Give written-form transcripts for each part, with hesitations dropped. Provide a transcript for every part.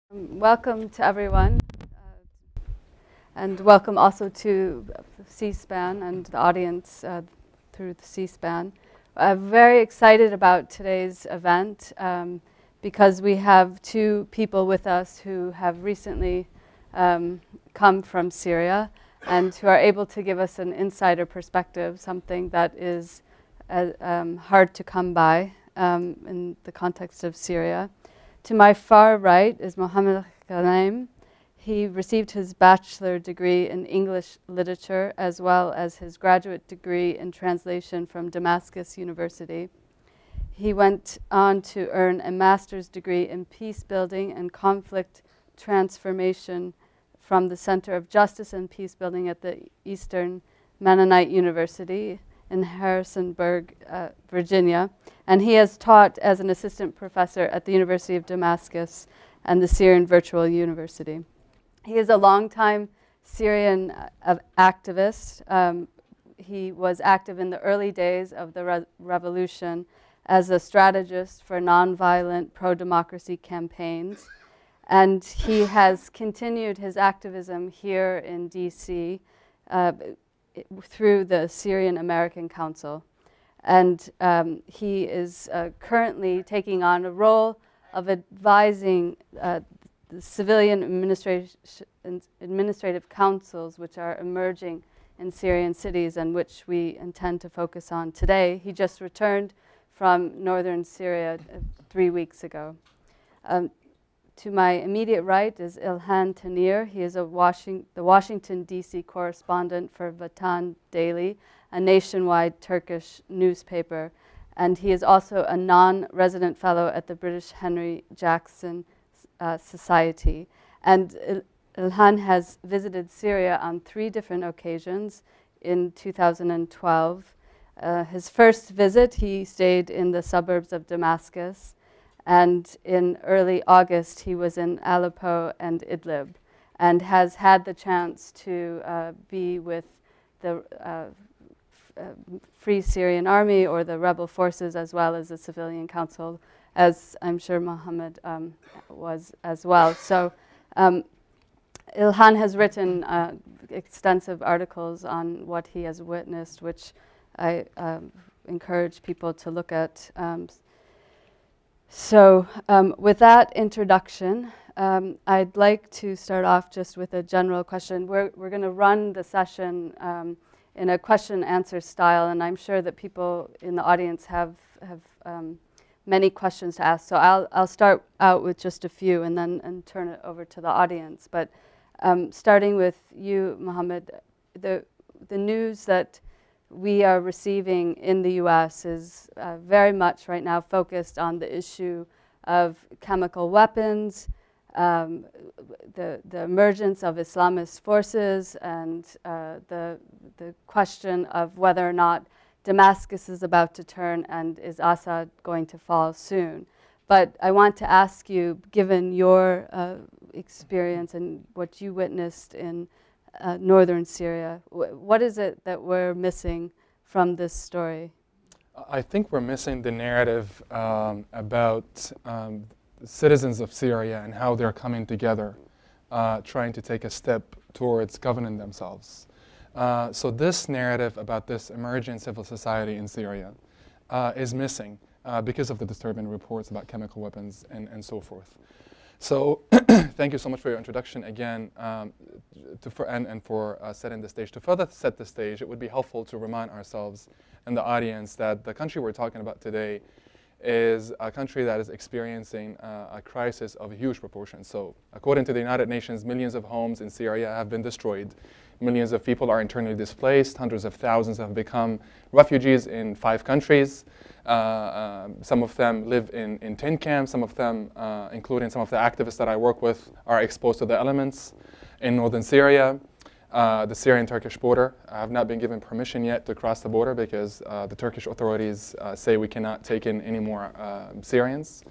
Welcome to everyone, and welcome also to C-SPAN and the audience through the C-SPAN. I'm very excited about today's event because we have two people with us who have recently come from Syria and who are able to give us an insider perspective, something that is hard to come by in the context of Syria. To my far right is Mohammed A. He received his bachelor degree in English literature as well as his graduate degree in translation from Damascus University. He went on to earn a master's degree in peace building and conflict transformation from the Center of Justice and Peace Building at the Eastern Mennonite University in Harrisonburg, Virginia, and he has taught as an assistant professor at the University of Damascus and the Syrian Virtual University. He is a longtime Syrian activist. He was active in the early days of the revolution as a strategist for nonviolent pro-democracy campaigns, and he has continued his activism here in DC through the Syrian American Council. And he is currently taking on a role of advising the civilian administrative councils which are emerging in Syrian cities and which we intend to focus on today. He just returned from northern Syria 3 weeks ago. To my immediate right is Ilhan Tanir. He is the Washington, D.C. correspondent for Vatan Daily, a nationwide Turkish newspaper. And he is also a non-resident fellow at the British Henry Jackson Society. And Ilhan has visited Syria on 3 different occasions in 2012. His first visit, he stayed in the suburbs of Damascus. And in early August, he was in Aleppo and Idlib and has had the chance to be with the Free Syrian Army or the rebel forces as well as the Civilian Council, as I'm sure Mohammed was as well. So Ilhan has written extensive articles on what he has witnessed, which I encourage people to look at. So with that introduction, I'd like to start off just with a general question. We're going to run the session in a question-answer style, and I'm sure that people in the audience have many questions to ask. So I'll start out with just a few and then turn it over to the audience. But starting with you, Mohammed, the news that we are receiving in the U.S. is very much right now focused on the issue of chemical weapons, the emergence of Islamist forces, and the question of whether or not Damascus is about to turn and is Assad going to fall soon. But I want to ask you, given your experience and what you witnessed in northern Syria, what is it that we're missing from this story? I think we're missing the narrative about citizens of Syria and how they're coming together, trying to take a step towards governing themselves. So this narrative about this emerging civil society in Syria is missing because of the disturbing reports about chemical weapons and so forth. So thank you so much for your introduction again and for setting the stage. To further set the stage, it would be helpful to remind ourselves and the audience that the country we're talking about today is a country that is experiencing a crisis of huge proportions. So according to the United Nations, millions of homes in Syria have been destroyed. Millions of people are internally displaced. Hundreds of thousands have become refugees in 5 countries. Some of them live in tent camps. Some of them, including some of the activists that I work with, are exposed to the elements in northern Syria. The Syrian-Turkish border. I have not been given permission yet to cross the border because the Turkish authorities say we cannot take in any more Syrians.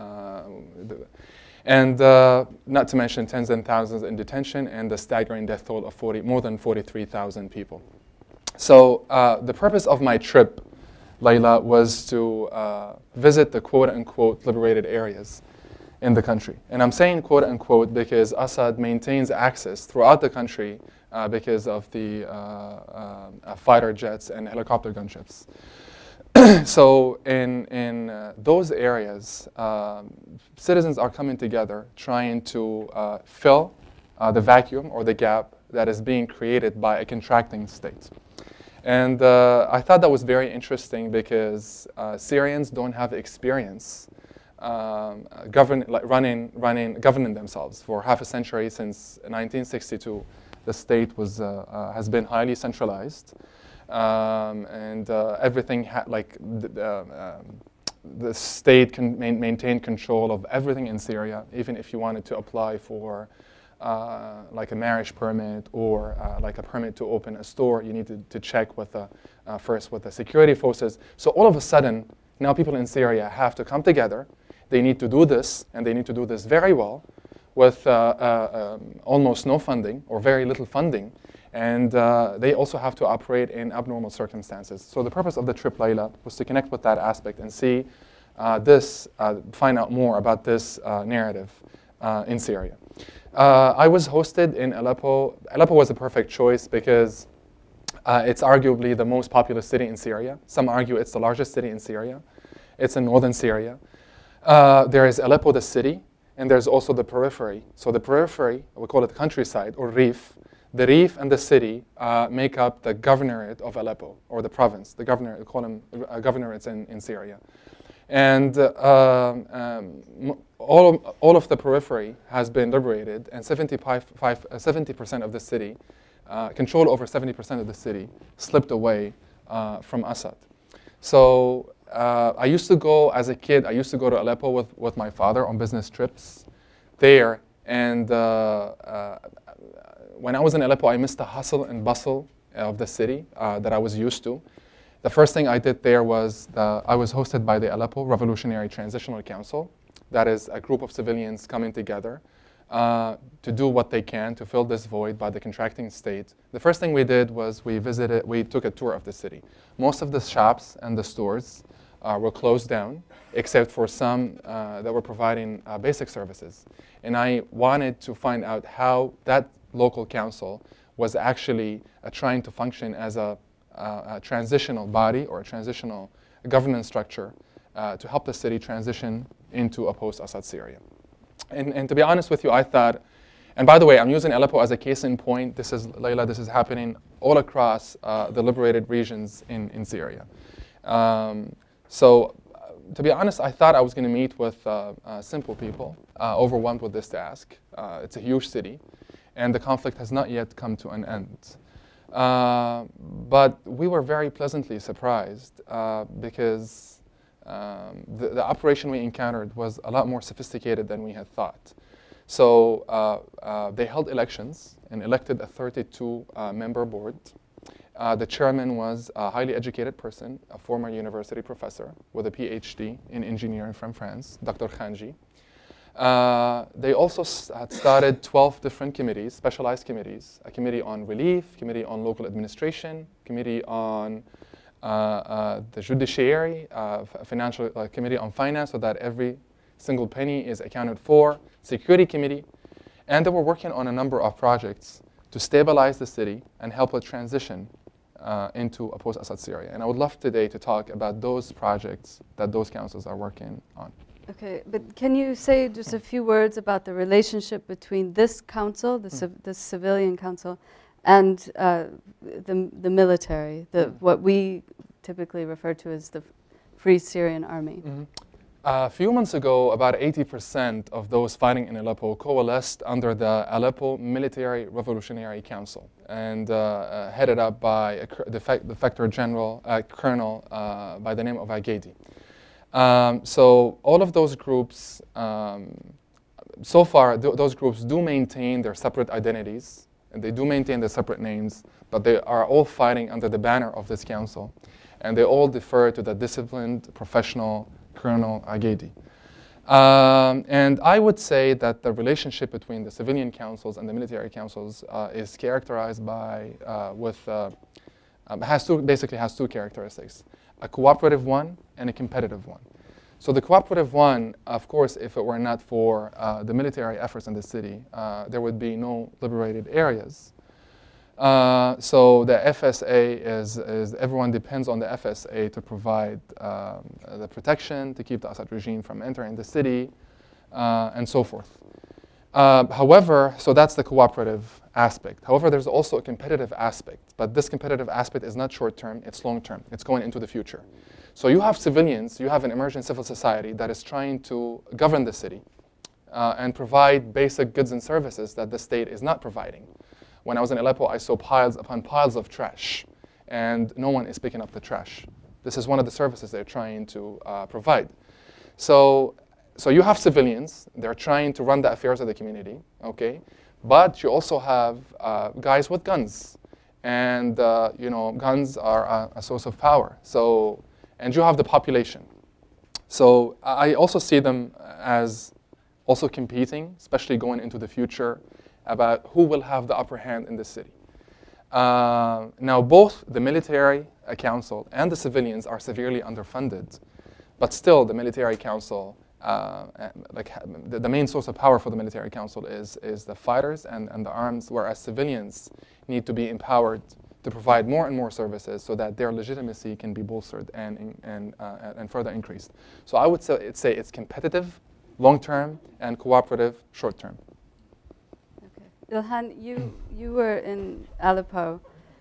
And not to mention tens and thousands in detention and the staggering death toll of more than 43,000 people. So the purpose of my trip, Layla, was to visit the quote-unquote liberated areas. in the country. And I'm saying quote unquote because Assad maintains access throughout the country because of the fighter jets and helicopter gunships. So in those areas, citizens are coming together trying to fill the vacuum or the gap that is being created by a contracting state. And I thought that was very interesting because Syrians don't have experience governing themselves. For half a century, since 1962, the state has been highly centralized. And everything the state can maintain control of everything in Syria. Even if you wanted to apply for like a marriage permit or like a permit to open a store, you need to check with first with the security forces. So all of a sudden, now people in Syria have to come together. They need to do this, and they need to do this very well, with almost no funding or very little funding. And they also have to operate in abnormal circumstances. So the purpose of the trip, Layla, was to connect with that aspect and see find out more about this narrative in Syria. I was hosted in Aleppo. Aleppo was a perfect choice because it's arguably the most populous city in Syria. Some argue it's the largest city in Syria. It's in northern Syria. There is Aleppo, the city, and there's also the periphery. So the periphery, we call it countryside or Rif. The Rif and the city make up the governorate of Aleppo, or the province. The governor, we call them governorates in Syria. And all of the periphery has been liberated, and 70% of the city, control over 70% of the city, slipped away from Assad. So I used to go, as a kid, I used to go to Aleppo with my father on business trips there. And when I was in Aleppo, I missed the hustle and bustle of the city that I was used to. The first thing I did there was I was hosted by the Aleppo Revolutionary Transitional Council. That is a group of civilians coming together to do what they can to fill this void by the contracting state. The first thing we did was we took a tour of the city. Most of the shops and the stores were closed down, except for some that were providing basic services. And I wanted to find out how that local council was actually trying to function as a transitional body or a transitional governance structure to help the city transition into a post-Assad Syria. And to be honest with you, I thought, and by the way, I'm using Aleppo as a case in point. This is, Layla, this is happening all across the liberated regions in Syria. So to be honest, I thought I was going to meet with simple people, overwhelmed with this task. It's a huge city, and the conflict has not yet come to an end. But we were very pleasantly surprised because the operation we encountered was a lot more sophisticated than we had thought. So they held elections and elected a 32-member board. The chairman was a highly educated person, a former university professor with a PhD in engineering from France, Dr. Khanji. They also had started 12 different committees, specialized committees, a committee on relief, committee on local administration, committee on the judiciary, financial committee on finance, so that every single penny is accounted for, security committee, and they were working on a number of projects to stabilize the city and help it transition into a post-Assad Syria. And I would love today to talk about those projects that those councils are working on. Okay, but can you say just a few words about the relationship between this council, this civilian council, and the military, what we typically refer to as the Free Syrian Army? A few months ago, about 80% of those fighting in Aleppo coalesced under the Aleppo Military Revolutionary Council, and headed up by the Defector General, Colonel by the name of Agadi. So all of those groups, so far, those groups do maintain their separate identities, and they do maintain their separate names, but they are all fighting under the banner of this council, and they all defer to the disciplined, professional Colonel Agadi. And I would say that the relationship between the civilian councils and the military councils is characterized by, basically has two characteristics, a cooperative one and a competitive one. So the cooperative one, of course, if it were not for the military efforts in the city, there would be no liberated areas. So the FSA is everyone depends on the FSA to provide the protection, to keep the Assad regime from entering the city, and so forth. However, so that's the cooperative aspect. However, there's also a competitive aspect, but this competitive aspect is not short-term, it's long-term. It's going into the future. So you have civilians, you have an emerging civil society that is trying to govern the city and provide basic goods and services that the state is not providing. When I was in Aleppo, I saw piles upon piles of trash, and no one is picking up the trash. This is one of the services they're trying to provide. So you have civilians, they're trying to run the affairs of the community, okay? But you also have guys with guns. And guns are a source of power. And you have the population. So I also see them as also competing, especially going into the future, about who will have the upper hand in the city. Now, both the military council and the civilians are severely underfunded. But still, the military council, the main source of power for the military council is the fighters and the arms, whereas civilians need to be empowered to provide more and more services so that their legitimacy can be bolstered and further increased. So I would say it's competitive, long-term, and cooperative, short-term. Okay. Ilhan, you were in Aleppo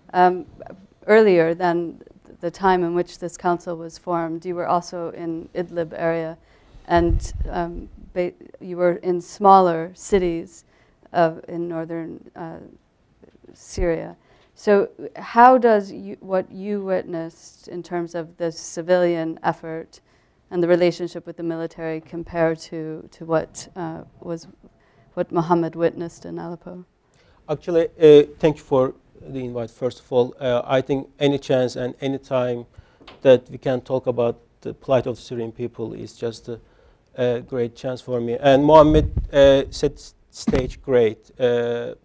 earlier than the time in which this council was formed. You were also in Idlib area, and you were in smaller cities in northern Syria. So how does what you witnessed in terms of the civilian effort and the relationship with the military compare to what Mohammed witnessed in Aleppo? Actually, thank you for the invite, first of all. I think any chance and any time that we can talk about the plight of Syrian people is just a great chance for me. And Mohammed set stage great. The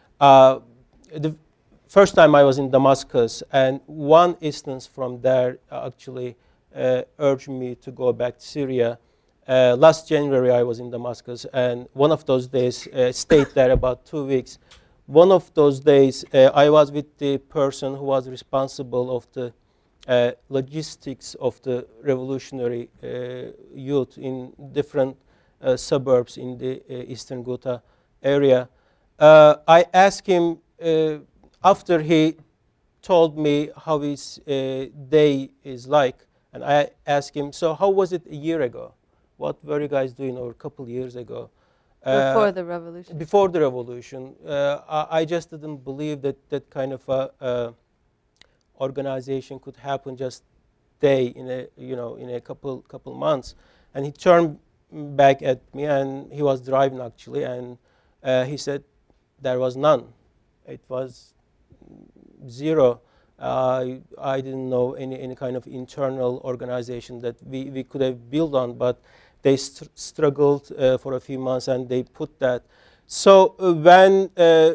first time I was in Damascus, and one instance from there actually urged me to go back to Syria. Last January I was in Damascus, and one of those days, stayed there about 2 weeks. One of those days I was with the person who was responsible of the logistics of the revolutionary youth in different suburbs in the eastern Ghouta area. I asked him, after he told me how his day is like, and I asked him, so how was it a year ago? What were you guys doing, or a couple of years ago? Before the revolution. Before the revolution. I just didn't believe that that kind of organization could happen just in a couple months. And he turned back at me, and he was driving actually, and he said there was none. It was zero. I didn't know any kind of internal organization that we could have built on, but they struggled for a few months, and they put that. So when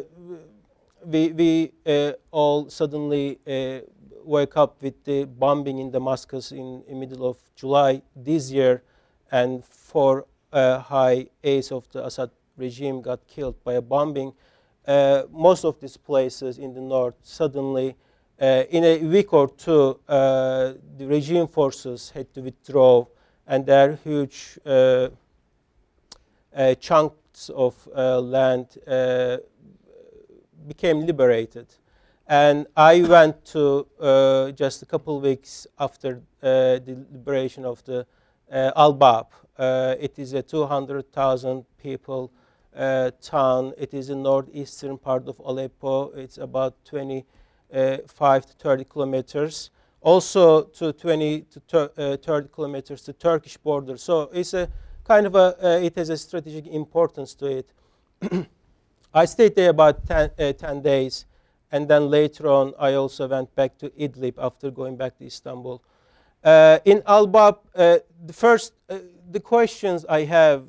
we all suddenly woke up with the bombing in Damascus in the middle of July this year, and 4 high aides of the Assad regime got killed by a bombing, most of these places in the north suddenly, in a week or two, the regime forces had to withdraw, and their huge chunks of land became liberated. And I went to, just a couple of weeks after the liberation of the Al-Bab. It is a 200,000 people town. It is the northeastern part of Aleppo. It's about 25 to 30 kilometers. Also to 20 to 30 kilometers to Turkish border. So it's a kind of it has a strategic importance to it. I stayed there about 10 days. And then later on, I also went back to Idlib after going back to Istanbul. In Al-Bab, the questions I have,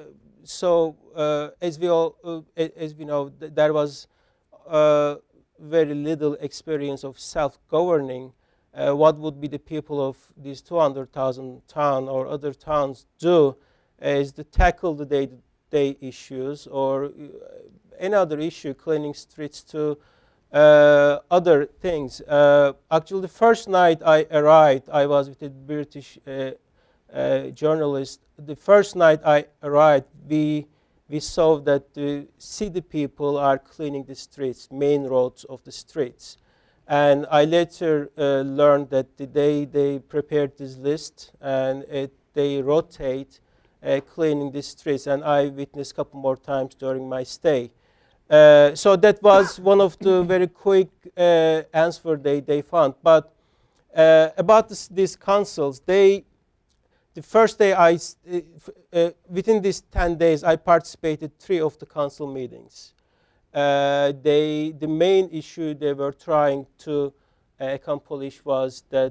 as we know, there was very little experience of self-governing. what would be the people of these 200,000 town or other towns do is to tackle the day-to-day issues or any other issue, cleaning streets to other things. Actually, the first night I arrived, I was with a British journalist. The first night I arrived, we saw that the city people are cleaning the streets, main roads of the streets. And I later learned that they prepared this list and they rotate cleaning the streets. And I witnessed a couple more times during my stay. So that was one of the very quick answer they found. But about these councils, the first day within these 10 days, I participated 3 of the council meetings. The main issue they were trying to accomplish was that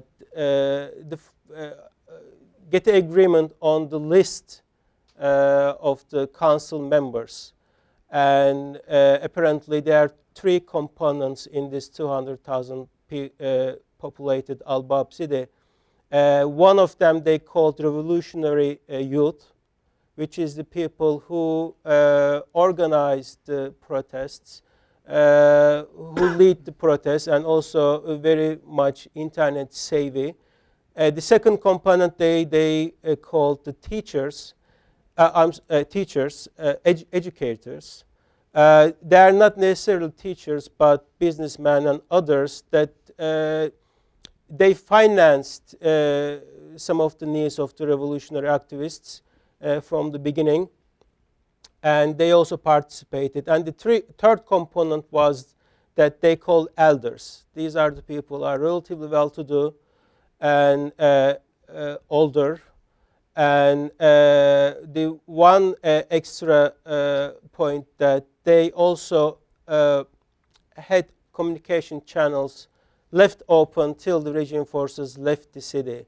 get an agreement on the list of the council members. And apparently there are 3 components in this 200,000 populated Al-Bab city. One of them they called revolutionary youth, which is the people who organize the protests, who lead the protests, and also very much internet savvy. The second component they called the teachers, educators. They are not necessarily teachers, but businessmen and others that they financed some of the needs of the revolutionary activists from the beginning, and they also participated. And the third component was that they call elders. These are the people who are relatively well-to-do and older. And the one extra point that they also had communication channels left open till the regime forces left the city.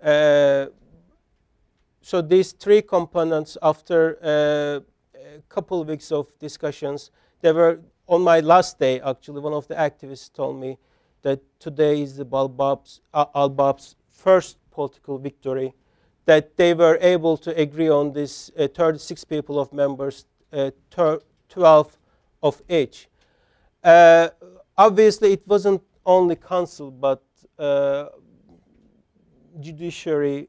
So these 3 components, after a couple of weeks of discussions, they were on my last day. Actually, one of the activists told me that today is the Al-Bab's first political victory, that they were able to agree on this 36 people of members, 12 of each. Obviously, it wasn't only council, but judiciary,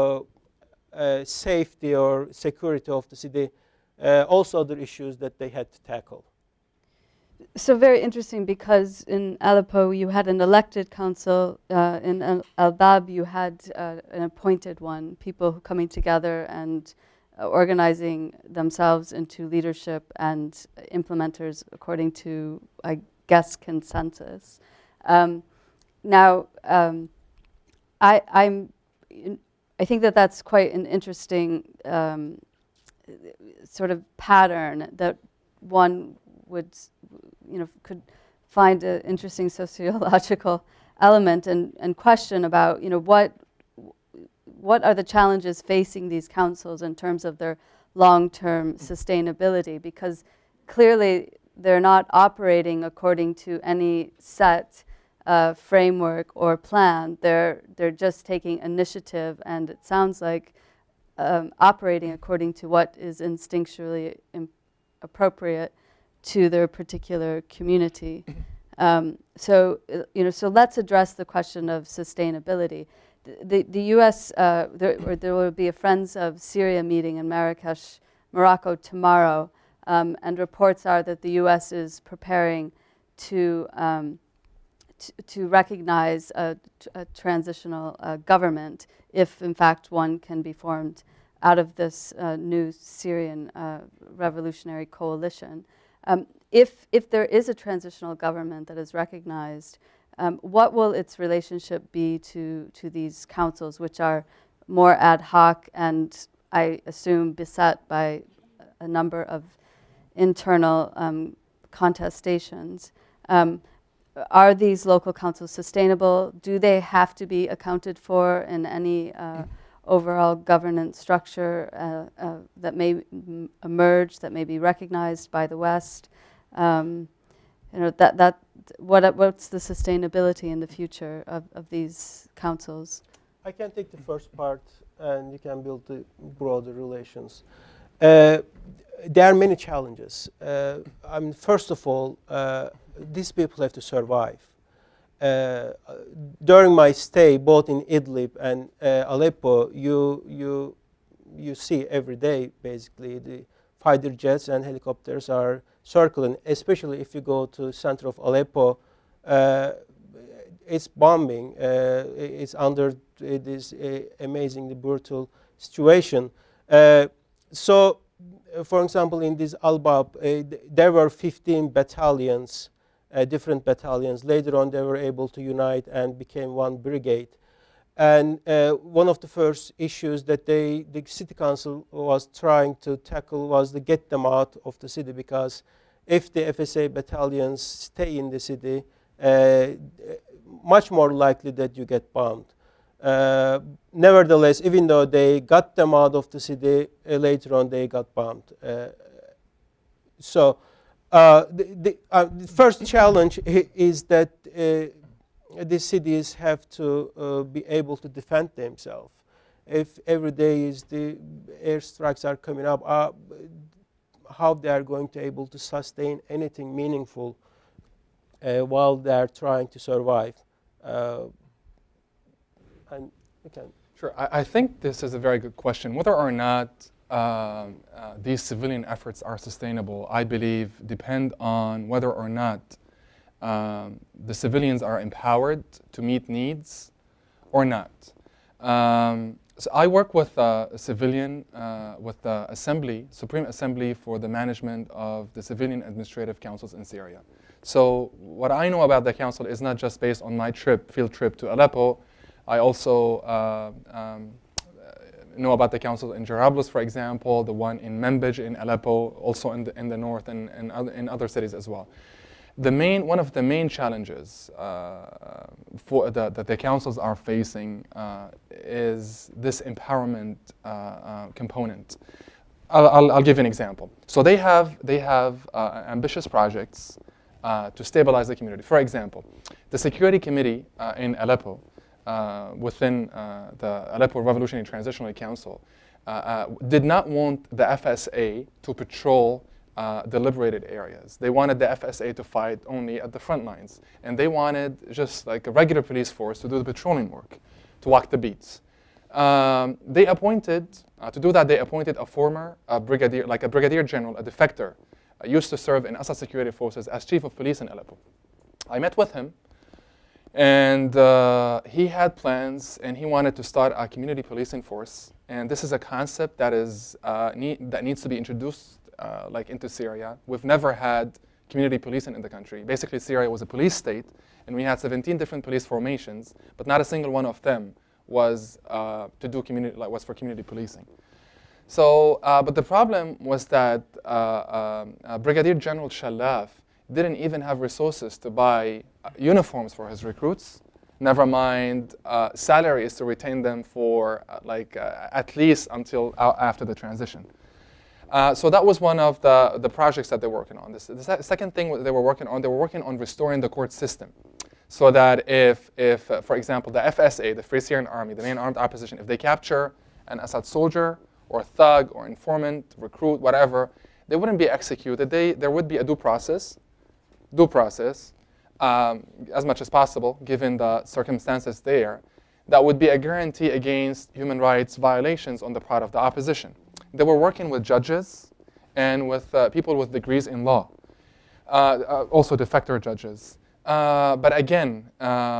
safety or security of the city, also other issues that they had to tackle. So very interesting, because in Aleppo you had an elected council, in Al-Bab you had an appointed one, people coming together and organizing themselves into leadership and implementers according to, I guess, consensus. Now, I think that that's quite an interesting sort of pattern that one would, could find an interesting sociological element and question about, what are the challenges facing these councils in terms of their long-term sustainability? Because clearly they're not operating according to any set framework or plan. They're just taking initiative, and it sounds like operating according to what is instinctually appropriate to their particular community. So let's address the question of sustainability. The U.S. There will be a Friends of Syria meeting in Marrakesh, Morocco tomorrow, and reports are that the U.S. is preparing to recognize a transitional government, if in fact one can be formed out of this new Syrian revolutionary coalition. If there is a transitional government that is recognized, what will its relationship be to these councils, which are more ad hoc and, I assume, beset by a number of internal contestations? Are these local councils sustainable? Do they have to be accounted for in any overall governance structure that may emerge, that may be recognized by the West? That what's the sustainability in the future of these councils? I can take the first part, and you can build the broader relations. There are many challenges. I mean, first of all, these people have to survive. During my stay, both in Idlib and Aleppo, you see every day, basically, the fighter jets and helicopters are circling, especially if you go to center of Aleppo. It's bombing. It's under this amazingly brutal situation. So, for example, in this Al-Bab, there were 15 battalions, different battalions. Later on, they were able to unite and became one brigade. And one of the first issues that the city council was trying to tackle was to get them out of the city, because if the FSA battalions stay in the city, much more likely that you get bombed. Nevertheless, even though they got them out of the city, later on they got bombed. So the first challenge is that the cities have to be able to defend themselves. If every day is the airstrikes are coming up, how they are going to able to sustain anything meaningful while they are trying to survive. And we can. Sure, I think this is a very good question. Whether or not these civilian efforts are sustainable, I believe, depend on whether or not the civilians are empowered to meet needs or not. So I work with a civilian, with the Assembly, Supreme Assembly for the management of the civilian administrative councils in Syria. So what I know about the council is not just based on my field trip to Aleppo. I also know about the council in Jarablus, for example, the one in Manbij in Aleppo, also in the north and in other cities as well. One of the main challenges that the councils are facing is this empowerment component. I'll give you an example. So they have ambitious projects to stabilize the community. For example, the security committee in Aleppo, within the Aleppo Revolutionary Transitional Council, did not want the FSA to patrol the liberated areas. They wanted the FSA to fight only at the front lines. And they wanted just like a regular police force to do the patrolling work, to walk the beats. They appointed, to do that, they appointed a former brigadier, like a brigadier general, a defector, used to serve in Assad security forces as chief of police in Aleppo. I met with him, and he had plans, and he wanted to start a community policing force. And this is a concept that needs to be introduced like into Syria. We've never had community policing in the country. Basically, Syria was a police state, and we had 17 different police formations, but not a single one of them was for community policing. So, but the problem was that Brigadier General Shalaf didn't even have resources to buy uniforms for his recruits. Never mind salaries to retain them for at least until after the transition. So that was one of the projects that they're working on. The second thing they were working on restoring the court system. So that if for example, the FSA, the Free Syrian Army, the main armed opposition, if they capture an Assad soldier or thug or informant, recruit, whatever, they wouldn't be executed. There would be a due process, as much as possible, given the circumstances there, that would be a guarantee against human rights violations on the part of the opposition. They were working with judges and with people with degrees in law, also defector judges. But again,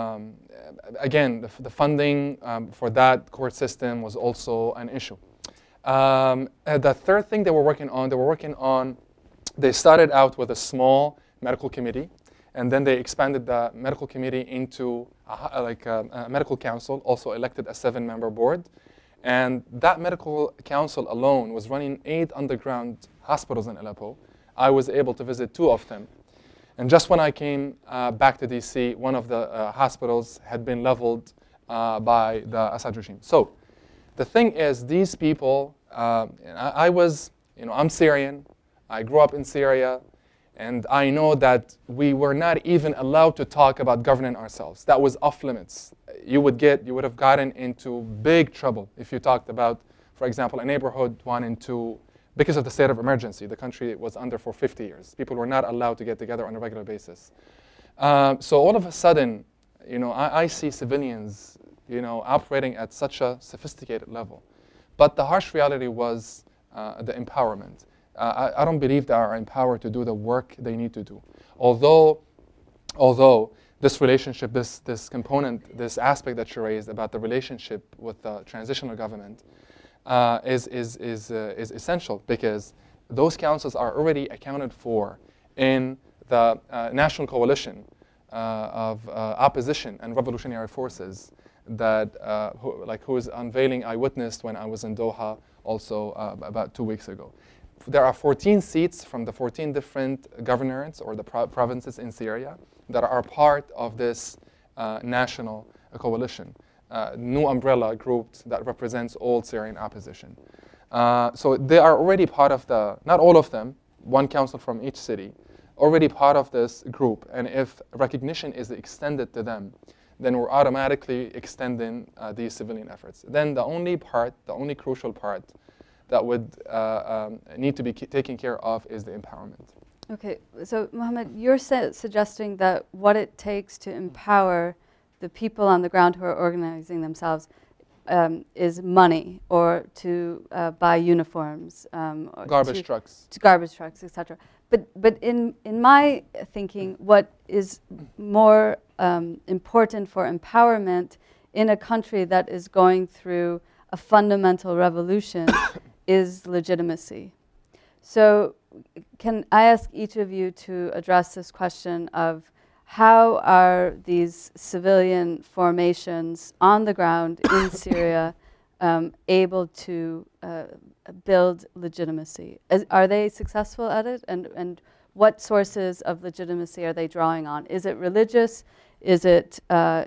the funding for that court system was also an issue. The third thing they were working on, they started out with a small medical committee, and then they expanded the medical committee into a medical council, also elected a 7-member board. And that medical council alone was running 8 underground hospitals in Aleppo. I was able to visit 2 of them. And just when I came back to DC, one of the hospitals had been leveled by the Assad regime. So the thing is, these people, I'm Syrian, I grew up in Syria, And I know that we were not even allowed to talk about governing ourselves. That was off limits. You would have gotten into big trouble if you talked about, for example, a neighborhood wanting to, because of the state of emergency, the country was under for 50 years. People were not allowed to get together on a regular basis. So all of a sudden, I see civilians, operating at such a sophisticated level. But the harsh reality was the empowerment. I don't believe they are empowered to do the work they need to do. Although this relationship, this component, this aspect that you raised about the relationship with the transitional government is essential, because those councils are already accounted for in the national coalition of opposition and revolutionary forces that who is unveiling. I witnessed when I was in Doha also about 2 weeks ago. There are 14 seats from the 14 different governorates or the provinces in Syria that are part of this national coalition, new umbrella group that represents all Syrian opposition. So they are already part of not all of them, one council from each city, already part of this group. And if recognition is extended to them, then we're automatically extending these civilian efforts. Then the only crucial part that would need to be taken care of is the empowerment. Okay, so Mohammed, you're suggesting that what it takes to empower the people on the ground who are organizing themselves is money, or to buy uniforms, or garbage trucks, etc. But in my thinking, what is more important for empowerment in a country that is going through a fundamental revolution is legitimacy. So can I ask each of you to address this question of how are these civilian formations on the ground in Syria able to build legitimacy? Are they successful at it? And what sources of legitimacy are they drawing on? Is it religious? Is it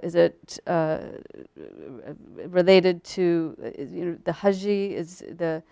related to the Haji? Is the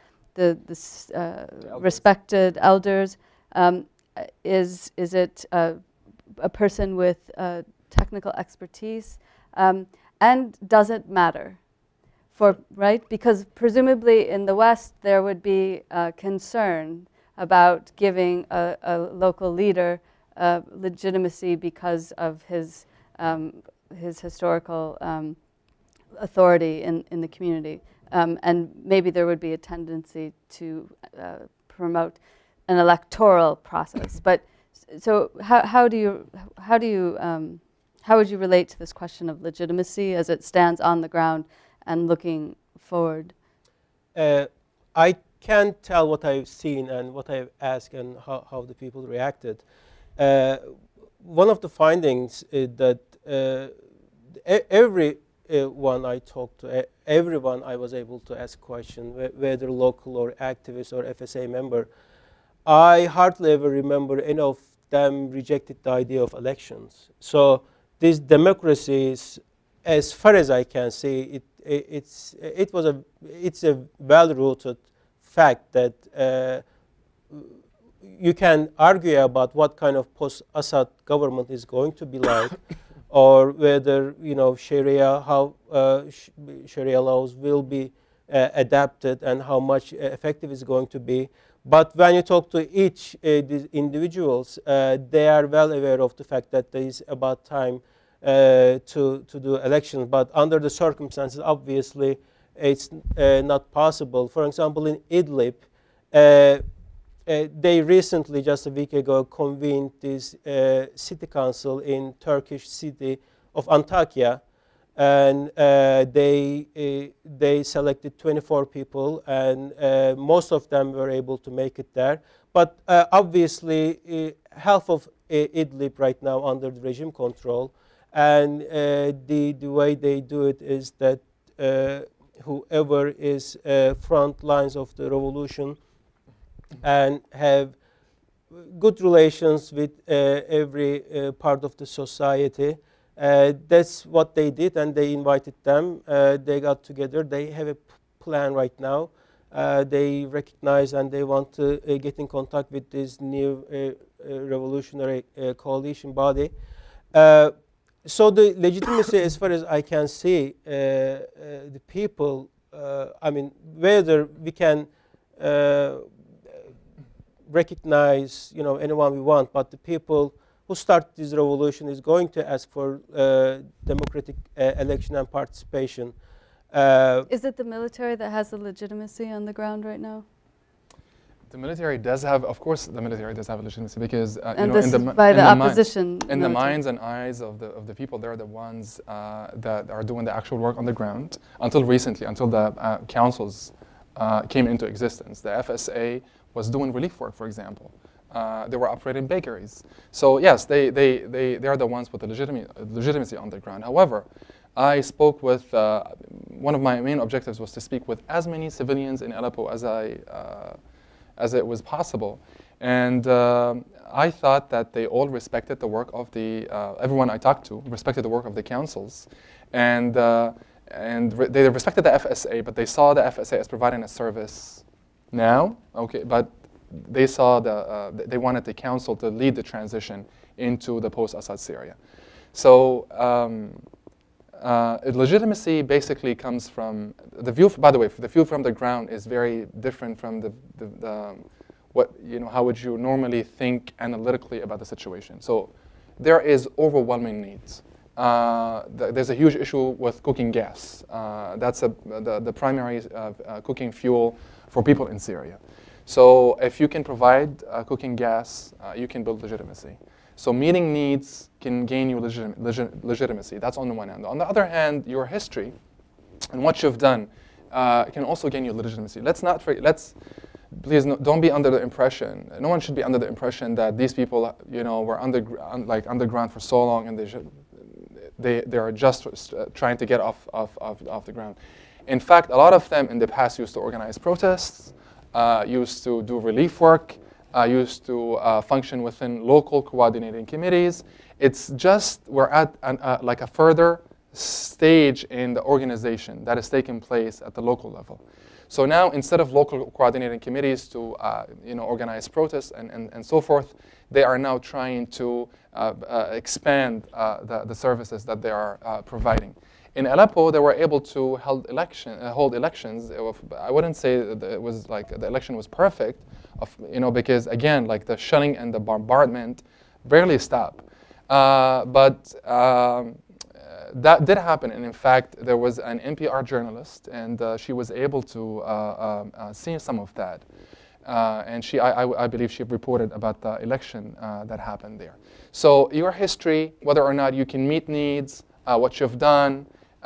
respected elders? Is it a person with technical expertise? And does it matter? Right? Because presumably in the West there would be concern about giving a local leader legitimacy because of his historical authority in the community. And maybe there would be a tendency to promote an electoral process. But so how would you relate to this question of legitimacy as it stands on the ground and looking forward? I can't tell what I've seen and what I've asked and how the people reacted. One of the findings is that everyone I talked to, everyone I was able to ask questions, whether local or activist or FSA member, I hardly ever remember any of them rejected the idea of elections. So this democracy is, as far as I can see, it's a well-rooted fact that you can argue about what kind of post-Assad government is going to be like, or whether Sharia, how Sharia laws will be adapted and how much effective it's going to be. But when you talk to each these individuals, they are well aware of the fact that there is about time to do elections. But under the circumstances, obviously, it's not possible. For example, in Idlib, they recently, just a week ago, convened this city council in Turkish city of Antakya, and they selected 24 people, and most of them were able to make it there. But obviously, half of Idlib right now under the regime control, and the way they do it is that whoever is front lines of the revolution and have good relations with every part of the society. That's what they did, and they invited them. They got together. They have a plan right now. They recognize and they want to get in contact with these new revolutionary coalition body. So the legitimacy, as far as I can see, the people, I mean, whether we can recognize, you know, anyone we want, but the people who start this revolution is going to ask for democratic election and participation. Is it the military that has the legitimacy on the ground right now? The military does have, of course, the military does have legitimacy because you know, by the opposition, in the minds and eyes of the people, they're the ones that are doing the actual work on the ground. Until recently, until the councils came into existence, the FSA was doing relief work, for example. They were operating bakeries. So yes, they are the ones with the legitimacy on the ground. However, I spoke with, one of my main objectives was to speak with as many civilians in Aleppo as it was possible. And I thought that they all respected the work of the, everyone I talked to respected the work of the councils. And they respected the FSA, but they saw the FSA as providing a service now, okay, but they saw they wanted the council to lead the transition into the post-Assad Syria. So legitimacy basically comes from the view. By the way, the view from the ground is very different from what, you know, how would you normally think analytically about the situation. So there is overwhelming needs. There's a huge issue with cooking gas. That's the primary cooking fuel for people in Syria. So if you can provide cooking gas, you can build legitimacy. So meeting needs can gain you legitimacy. That's on the one hand. On the other hand, your history and what you've done can also gain you legitimacy. Let's not forget, please don't be under the impression, no one should be under the impression that these people, you know, were underground for so long and they are just trying to get off the ground. In fact, a lot of them in the past used to organize protests, used to do relief work, used to function within local coordinating committees. It's just we're at like a further stage in the organization that is taking place at the local level. So now, instead of local coordinating committees to you know, organize protests and so forth, they are now trying to expand the services that they are providing. In Aleppo, they were able to hold elections. I wouldn't say that it was like the election was perfect, you know, because again, like the shelling and the bombardment barely stop. But that did happen, and in fact, there was an NPR journalist, and she was able to see some of that. And I believe she reported about the election that happened there. So your history, whether or not you can meet needs, what you've done,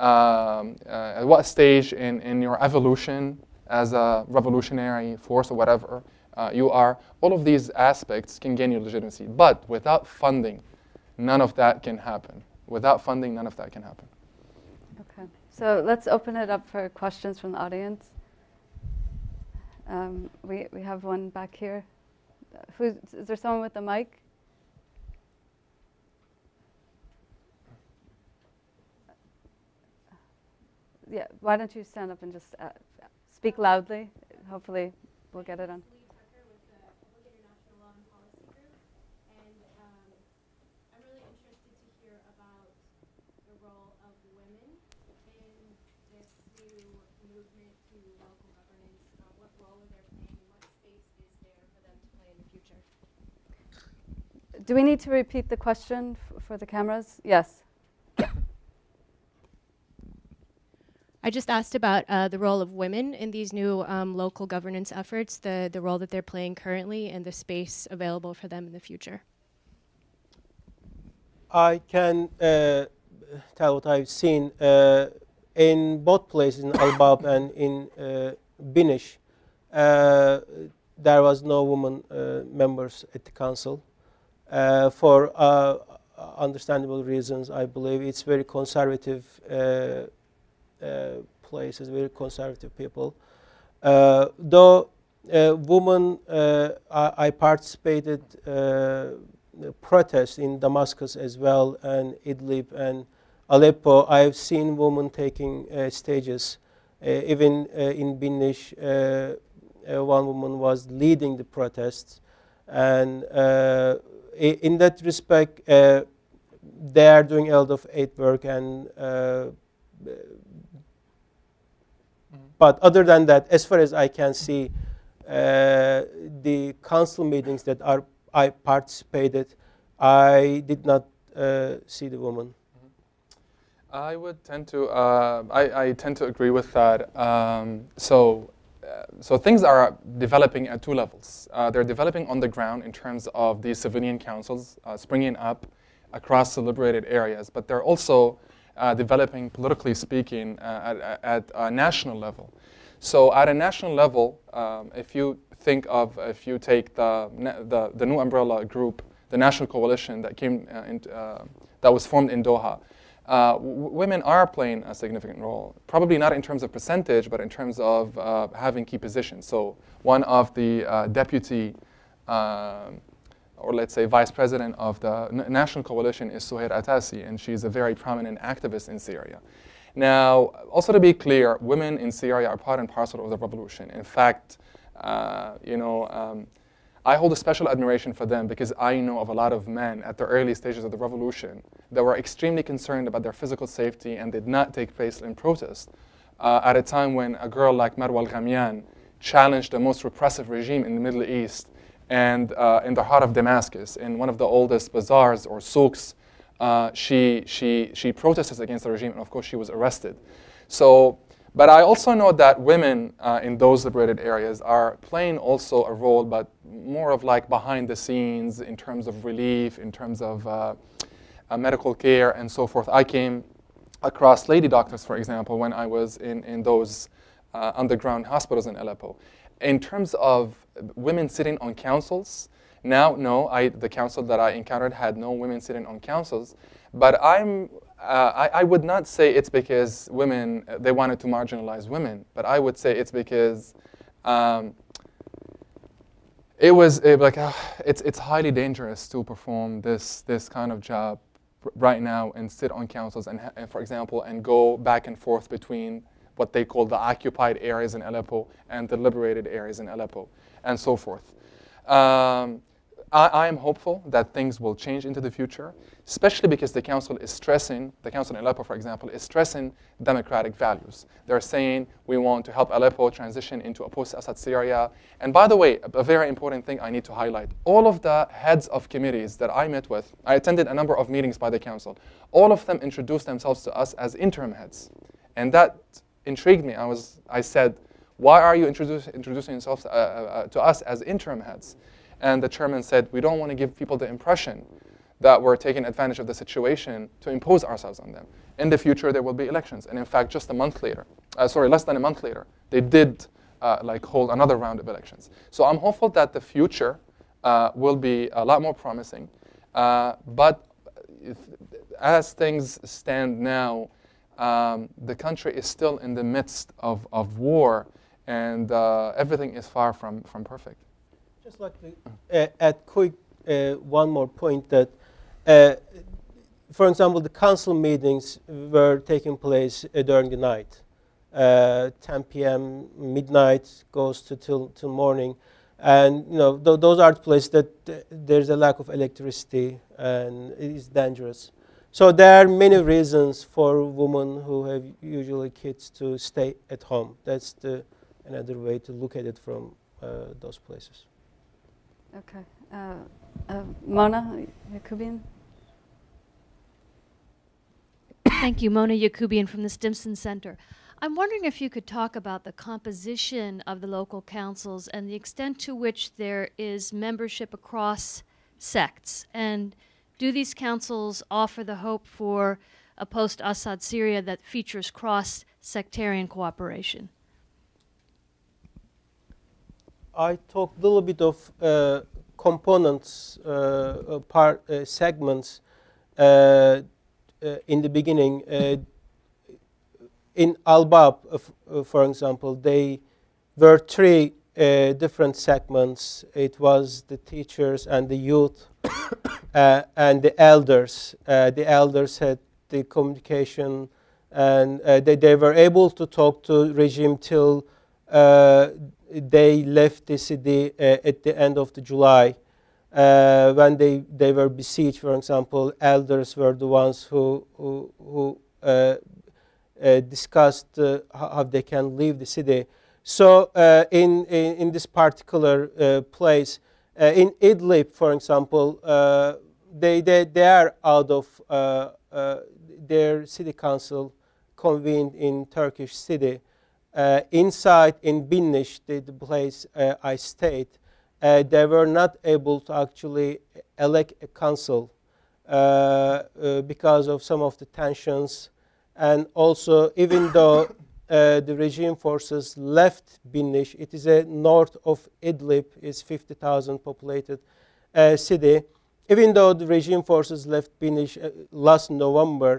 at what stage in your evolution as a revolutionary force or whatever you are, all of these aspects can gain you legitimacy. But without funding, none of that can happen. Without funding, none of that can happen. Okay, so let's open it up for questions from the audience. We have one back here. Is there someone with a mic? Yeah, why don't you stand up and just speak loudly? Hopefully we'll get it on. Do we need to repeat the question for the cameras? Yes. I just asked about the role of women in these new local governance efforts, the role that they're playing currently, and the space available for them in the future. I can tell what I've seen in both places, in Al-Bab and in Binish. There was no women members at the council. For understandable reasons, I believe it's very conservative places, very conservative people. Though women, I participated protests in Damascus as well, and Idlib and Aleppo. I've seen women taking stages. Even in Binish, one woman was leading the protests. And in that respect, they are doing a lot of aid work. And but other than that, as far as I can see, the council meetings that I participated, I did not see the woman. I would tend to, I tend to agree with that. So things are developing at two levels. They're developing on the ground in terms of these civilian councils springing up across the liberated areas, but they're also developing, politically speaking, at a national level. So at a national level, if you take the new umbrella group, the national coalition that came that was formed in Doha, women are playing a significant role, probably not in terms of percentage, but in terms of having key positions. So one of the deputy, or let's say vice president of the national coalition is Suhair Atasi, and she's a very prominent activist in Syria. Now, also to be clear, women in Syria are part and parcel of the revolution. In fact, I hold a special admiration for them because I know of a lot of men at the early stages of the revolution that were extremely concerned about their physical safety and did not take place in protest at a time when a girl like Marwa al-Ghamyan challenged the most repressive regime in the Middle East and in the heart of Damascus, in one of the oldest bazaars or souks, she protested against the regime, and of course she was arrested. So, but I also know that women in those liberated areas are playing also a role, but more of like behind the scenes in terms of relief, in terms of medical care and so forth. I came across lady doctors, for example, when I was in those underground hospitals in Aleppo. In terms of women sitting on councils, now, no, the council that I encountered had no women sitting on councils, but I would not say it's because women, they wanted to marginalize women, but I would say it's because it's highly dangerous to perform this kind of job right now and sit on councils and for example, and go back and forth between what they call the occupied areas in Aleppo and the liberated areas in Aleppo and so forth. I am hopeful that things will change into the future, especially because the council is stressing, the council in Aleppo, for example, is stressing democratic values. They're saying we want to help Aleppo transition into a post-Assad Syria. And by the way, a very important thing I need to highlight, all of the heads of committees that I met with, I attended a number of meetings by the council, all of them introduced themselves to us as interim heads. And that intrigued me. I said, why are you introducing yourselves to us as interim heads? And the chairman said, we don't want to give people the impression that we're taking advantage of the situation to impose ourselves on them. In the future, there will be elections. And in fact, just a month later, less than a month later, they did hold another round of elections. So I'm hopeful that the future will be a lot more promising. But as things stand now, the country is still in the midst of war, and everything is far from perfect. Just like to add quick one more point that, for example, the council meetings were taking place during the night. 10 p.m., midnight goes to till morning. And those are the places that there's a lack of electricity and it is dangerous. So there are many reasons for women who have usually kids to stay at home. That's another way to look at it from those places. Okay. Mona Yakubian? Thank you. Mona Yakubian from the Stimson Center. I'm wondering if you could talk about the composition of the local councils and the extent to which there is membership across sects. And do these councils offer the hope for a post-Assad Syria that features cross-sectarian cooperation? I talked a little bit of components, segments in the beginning. In Al-Bab, for example, they were three different segments. It was the teachers and the youth and the elders. The elders had the communication, and they were able to talk to regime till they left the city at the end of July. when they were besieged, for example, elders were the ones who discussed how they can leave the city. So in this particular place, in Idlib, for example, they are out of their city council convened in Turkish city. Inside in Binnish, the place I stayed, they were not able to actually elect a council because of some of the tensions. And also, even though the regime forces left Binnish, it is a north of Idlib, is 50,000 populated city. Even though the regime forces left Binnish last November,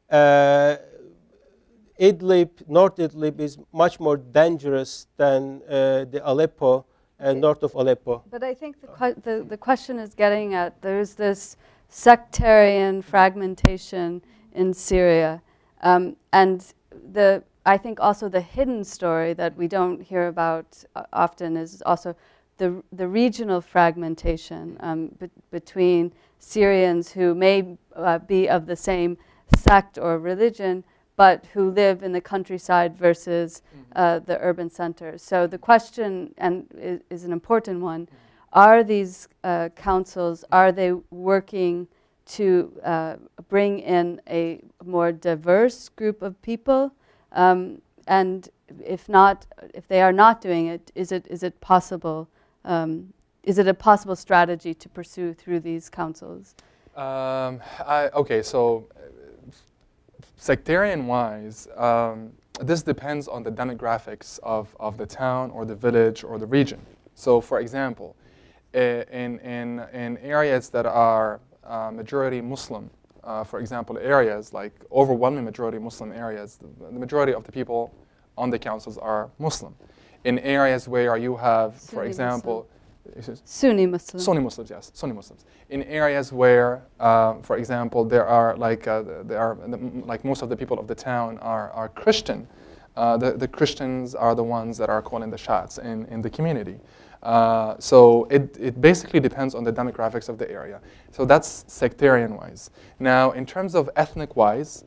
Idlib, North Idlib, is much more dangerous than the Aleppo, north of Aleppo. But I think the question is getting at, there's this sectarian fragmentation in Syria. And I think also the hidden story that we don't hear about often is also the regional fragmentation between Syrians who may be of the same sect or religion, but who live in the countryside versus the urban centers. So the question, and is an important one, are these councils, are they working to bring in a more diverse group of people? And if not, if they are not doing it, is it possible? Is it a possible strategy to pursue through these councils? Okay, so sectarian-wise, this depends on the demographics of the town or the village or the region. So, for example, in areas that are majority Muslim, for example, areas like overwhelming majority Muslim areas, the majority of the people on the councils are Muslim. In areas where you have, for example, Sunni Muslims. Sunni Muslims, yes, Sunni Muslims. In areas where, for example, there are like most of the people of the town are Christian. The Christians are the ones that are calling the shots in the community. So it basically depends on the demographics of the area. So that's sectarian-wise. Now, in terms of ethnic-wise,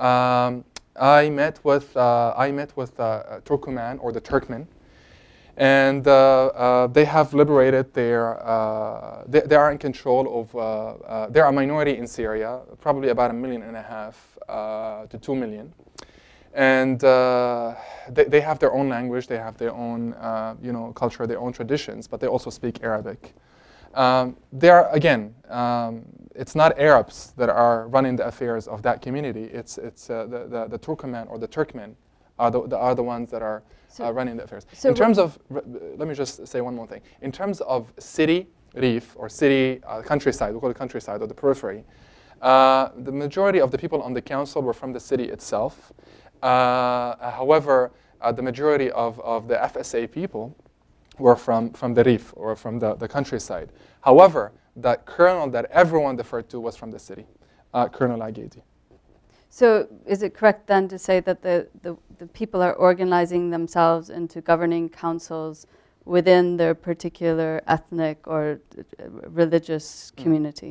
I met with Turkoman or the Turkmen, and they have liberated their. They are in control of. They are a minority in Syria, probably about 1.5 million to 2 million. And they have their own language, they have their own culture, their own traditions, but they also speak Arabic. They are, again, it's not Arabs that are running the affairs of that community. It's the Turkoman or the Turkmen are the ones that are running the affairs. So in terms of, let me just say one more thing. In terms of city, reef, or city, countryside, we call it countryside or the periphery, the majority of the people on the council were from the city itself. However, the majority of the FSA people were from the reef or from the countryside. However, that colonel that everyone deferred to was from the city, Colonel Agedi. So is it correct then to say that the people are organizing themselves into governing councils within their particular ethnic or religious community?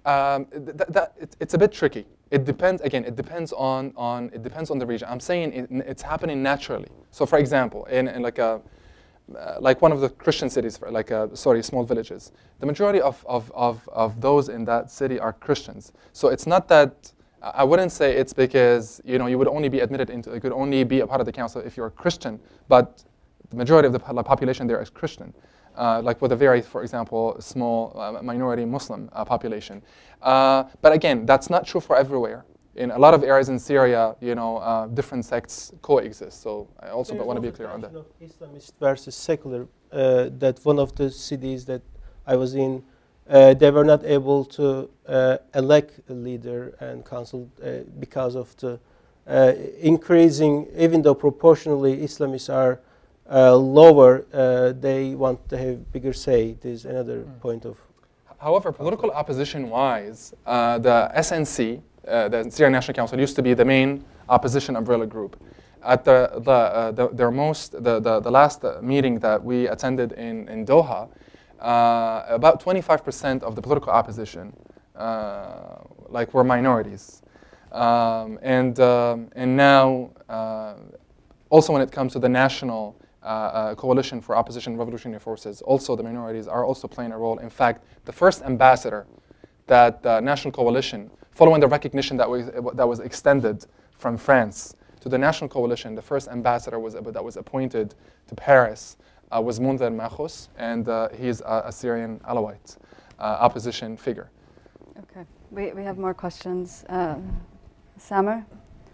It's a bit tricky. It depends. Again, it depends on the region. I'm saying it's happening naturally. So, for example, in like one of the Christian cities, small villages, the majority of those in that city are Christians. So it's not that. I wouldn't say it's because you would only be admitted into, you could only be a part of the council if you're a Christian, but the majority of the population there is Christian. Like with a very, for example, small minority Muslim population. But again, that's not true for everywhere. In a lot of areas in Syria, different sects coexist. So I also want to be clear on that. Islamist versus secular, that one of the cities that I was in, they were not able to elect a leader and council because of the increasing, even though proportionally Islamists are lower, they want to have bigger say. There's another point of. However, political opposition-wise, the SNC, the Syrian National Council, used to be the main opposition umbrella group. At the last meeting that we attended in Doha, about 25% of the political opposition like were minorities. And now, also when it comes to the national coalition for opposition revolutionary forces, also the minorities are also playing a role. In fact, the first ambassador that the national coalition, following the recognition that was extended from France to the national coalition, the first ambassador that was appointed to Paris was Munzer Makhous, and he's a Syrian Alawite opposition figure. Okay, we have more questions. Samer?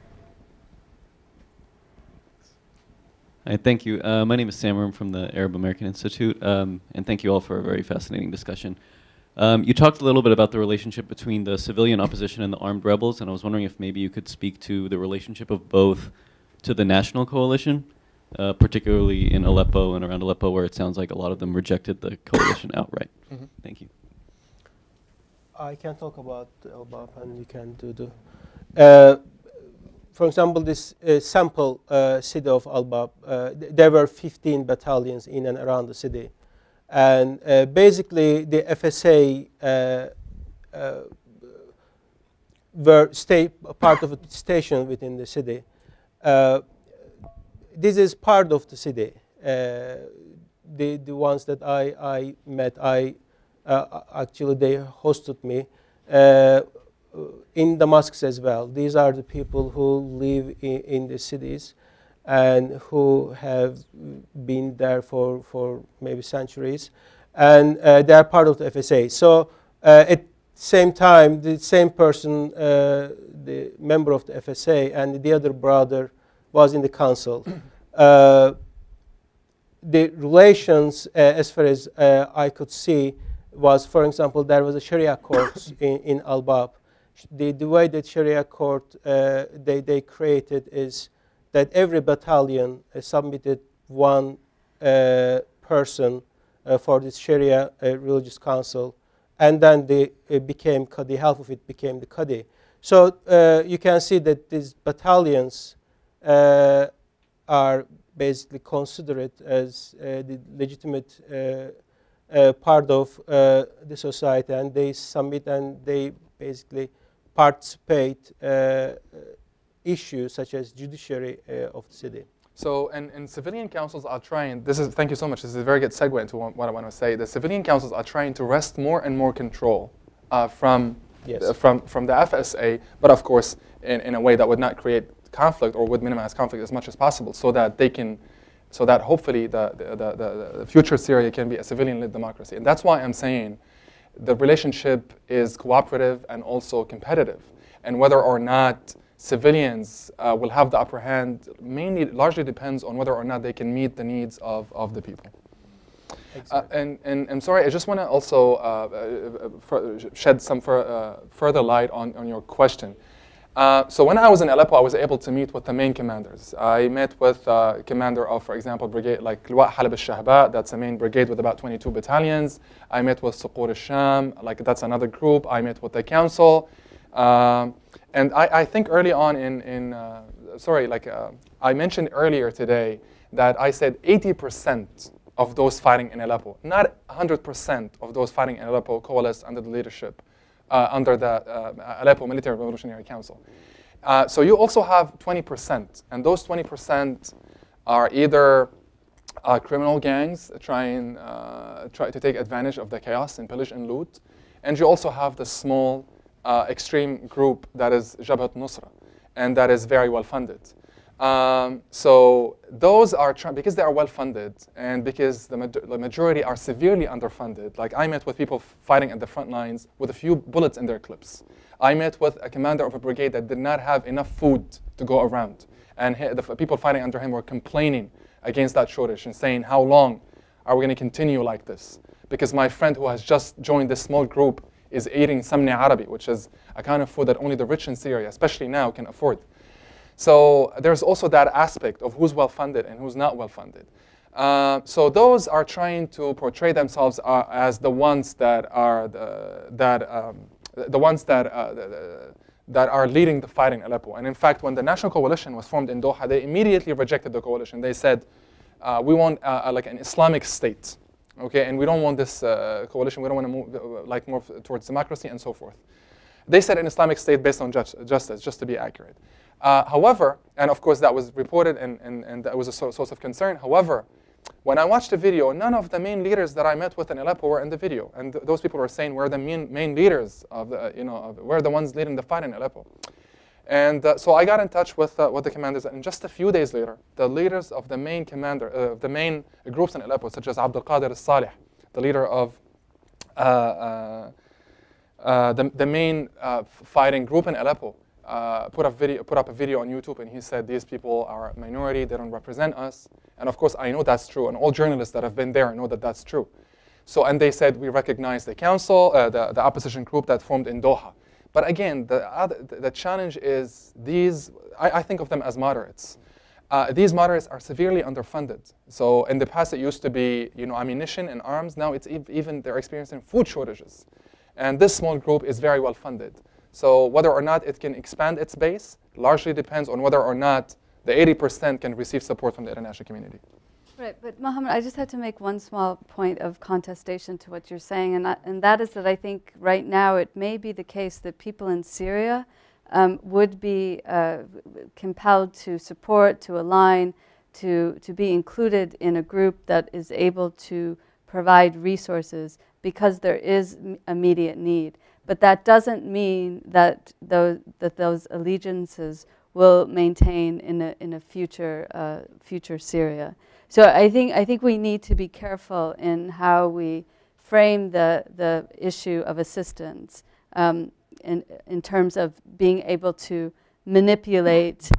Hi, thank you. My name is Samer. I'm from the Arab American Institute, and thank you all for a very fascinating discussion. You talked a little bit about the relationship between the civilian opposition and the armed rebels, and I was wondering if maybe you could speak to the relationship of both to the national coalition, particularly in Aleppo and around Aleppo, where it sounds like a lot of them rejected the coalition outright. Mm-hmm. Thank you. I can talk about Al-Bab, and we can do the... for example, this sample city of Al-Bab, there were 15 battalions in and around the city. And basically, the FSA were part of a station within the city. This is part of the city. The ones that I met, actually they hosted me in the mosques as well. These are the people who live in the cities and who have been there for maybe centuries, and they are part of the FSA. So at the same time, the same person, the member of the FSA, and the other brother was in the council. The relations, as far as I could see, was, for example, there was a Sharia court in Al-Bab. The way that Sharia court they created is that every battalion submitted one person for this Sharia religious council, and then they became Qadi, half of it became the Qadi. So you can see that these battalions are basically considered as the legitimate part of the society, and they submit and they basically participate issues such as judiciary of the city. So, and civilian councils are trying, thank you so much, this is a very good segue into what I want to say. The civilian councils are trying to wrest more and more control from the FSA, but of course in a way that would not create conflict or would minimize conflict as much as possible, so that they can, so that hopefully the future Syria can be a civilian-led democracy. And that's why I'm saying the relationship is cooperative and also competitive. And whether or not civilians will have the upper hand largely depends on whether or not they can meet the needs of the people. Exactly. And I'm sorry, I just want to also shed some further light on your question. So when I was in Aleppo, I was able to meet with the main commanders. I met with commander of, for example, brigade like Liwa Halab al-Shahba, that's a main brigade with about 22 battalions. I met with Suqur al-Sham, like that's another group. I met with the council. And I think early on I mentioned earlier today that I said 80% of those fighting in Aleppo, not 100% of those fighting in Aleppo coalesced under the leadership under the Aleppo Military Revolutionary Council. So you also have 20%, and those 20% are either criminal gangs trying to take advantage of the chaos and pillage and loot, and you also have the small extreme group that is Jabhat Nusra, and that is very well funded. So those are, because they are well funded and because the majority are severely underfunded, like I met with people fighting at the front lines with a few bullets in their clips. I met with a commander of a brigade that did not have enough food to go around. And the people fighting under him were complaining against that shortage and saying, how long are we going to continue like this? Because my friend who has just joined this small group is eating samni Arabi, which is a kind of food that only the rich in Syria, especially now, can afford. So there's also that aspect of who's well-funded and who's not well-funded. So those are trying to portray themselves as the ones that are that are leading the fight in Aleppo. And in fact, when the national coalition was formed in Doha, they immediately rejected the coalition. They said, we want like an Islamic state. Okay, and we don't want this coalition. We don't want to move like more towards democracy and so forth. They said an Islamic state based on justice, just to be accurate. However, and of course that was reported and that was a source of concern. However, when I watched the video, none of the main leaders that I met with in Aleppo were in the video, and those people were saying we're the main leaders of the, we're the ones leading the fight in Aleppo. And so I got in touch with the commanders, and just a few days later, the leaders of the main the main groups in Aleppo, such as Abdul Qadir al-Salih, the leader of the main fighting group in Aleppo, put up a video on YouTube, and he said these people are a minority, they don't represent us. And of course, I know that's true, and all journalists that have been there know that that's true. So, and they said we recognize the council, the opposition group that formed in Doha. But again, the challenge is these. I think of them as moderates. These moderates are severely underfunded. So in the past, it used to be ammunition and arms. Now it's even they're experiencing food shortages, and this small group is very well funded. So whether or not it can expand its base largely depends on whether or not the 80% can receive support from the international community. Right, but Mohammed, I just had to make one small point of contestation to what you're saying, and that is that I think right now it may be the case that people in Syria would be compelled to support, to align, to be included in a group that is able to provide resources because there is immediate need. But that doesn't mean that those allegiances will maintain in a future Syria. So I think we need to be careful in how we frame the issue of assistance in terms of being able to manipulate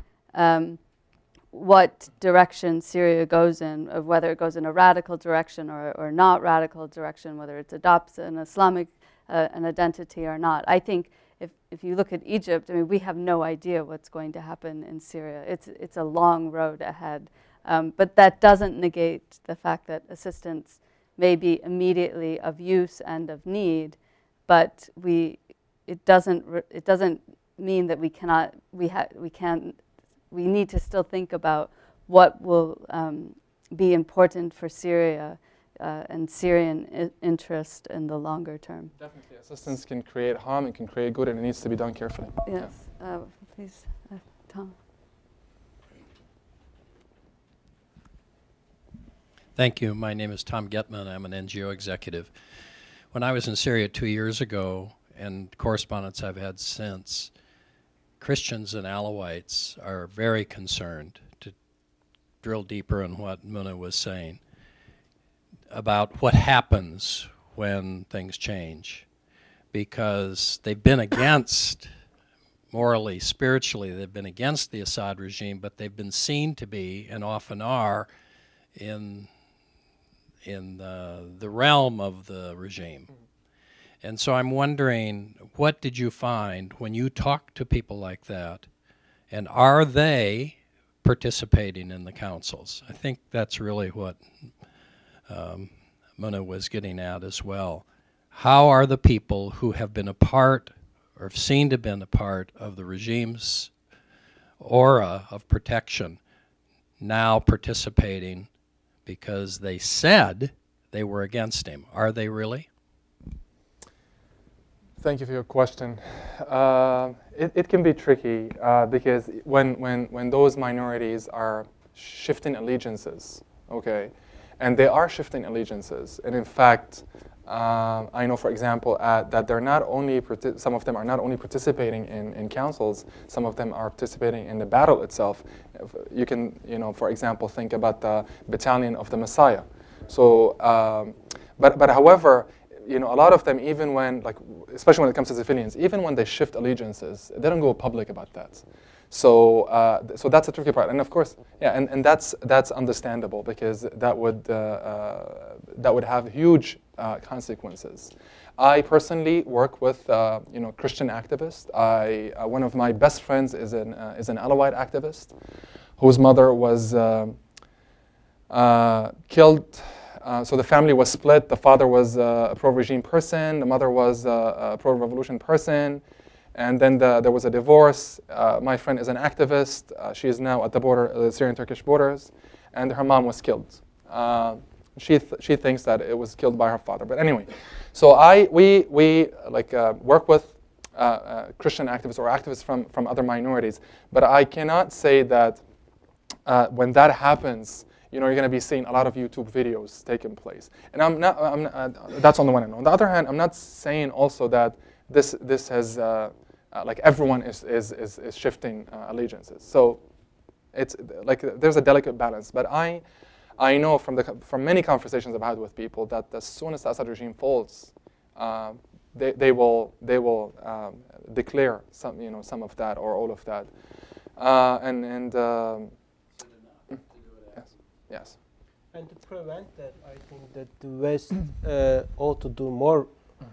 what direction Syria goes in, of whether it goes in a radical direction or not radical direction, whether it adopts an Islamic an identity or not. I think if you look at Egypt, I mean, we have no idea what's going to happen in Syria. It's a long road ahead. But that doesn't negate the fact that assistance may be immediately of use and of need, but it doesn't mean that we need to still think about what will be important for Syria and Syrian interest in the longer term. Definitely, assistance can create harm, it can create good, and it needs to be done carefully. Yes, please, Tom. Thank you. My name is Tom Getman. I'm an NGO executive. When I was in Syria 2 years ago, and correspondence I've had since, Christians and Alawites are very concerned, to drill deeper on what Muna was saying, about what happens when things change. Because they've been against, morally, spiritually, they've been against the Assad regime, but they've been seen to be, and often are, in the realm of the regime. And so I'm wondering, what did you find when you talked to people like that, and are they participating in the councils? I think that's really what Muna was getting at as well. How are the people who have been a part, or have seen to have been a part of the regime's aura of protection, now participating because they said they were against him? Are they really? Thank you for your question. It can be tricky because when those minorities are shifting allegiances, okay, and they are shifting allegiances, and in fact, I know, for example, that they're not only some of them are not only participating in councils, some of them are participating in the battle itself. You can, for example, think about the Battalion of the Messiah. So, but however, a lot of them, even when, especially when it comes to civilians, even when they shift allegiances, they don't go public about that. So, so that's a tricky part, and of course, yeah, and that's understandable because that would have huge consequences. I personally work with Christian activists. One of my best friends is an Alawite activist, whose mother was killed. So the family was split. The father was a pro-regime person. The mother was a pro-revolution person. And then there was a divorce. My friend is an activist. She is now at the border, the Syrian-Turkish borders. And her mom was killed. she thinks that it was killed by her father. But anyway, so we work with Christian activists or activists from other minorities. But I cannot say that when that happens, you're going to be seeing a lot of YouTube videos taking place. And I'm not that's on the one hand. On the other hand, I'm not saying also that this has like everyone is shifting allegiances. So it's like there's a delicate balance. But I know from many conversations I've had with people that as soon as the Assad regime falls, they will declare some of that or all of that, yes. And to prevent that, I think that the West ought to do more.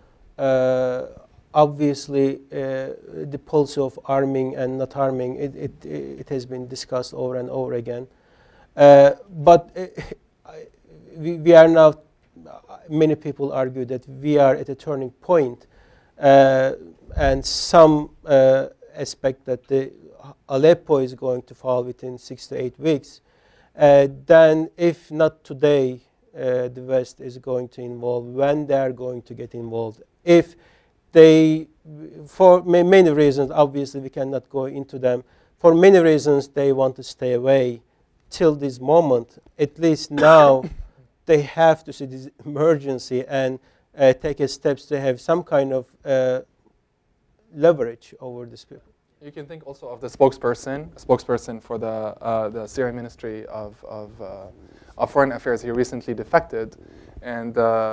Obviously, the policy of arming and not arming, it has been discussed over and over again. But we are now, many people argue that we are at a turning point, and some expect that the Aleppo is going to fall within 6 to 8 weeks. Then, if not today, the West is going to involve, when they are going to get involved. If they, for many reasons, obviously we cannot go into them, for many reasons they want to stay away till this moment. At least now they have to see this emergency and take steps to have some kind of leverage over these people. You can think also of the spokesperson for the Syrian Ministry of Foreign Affairs. He recently defected, and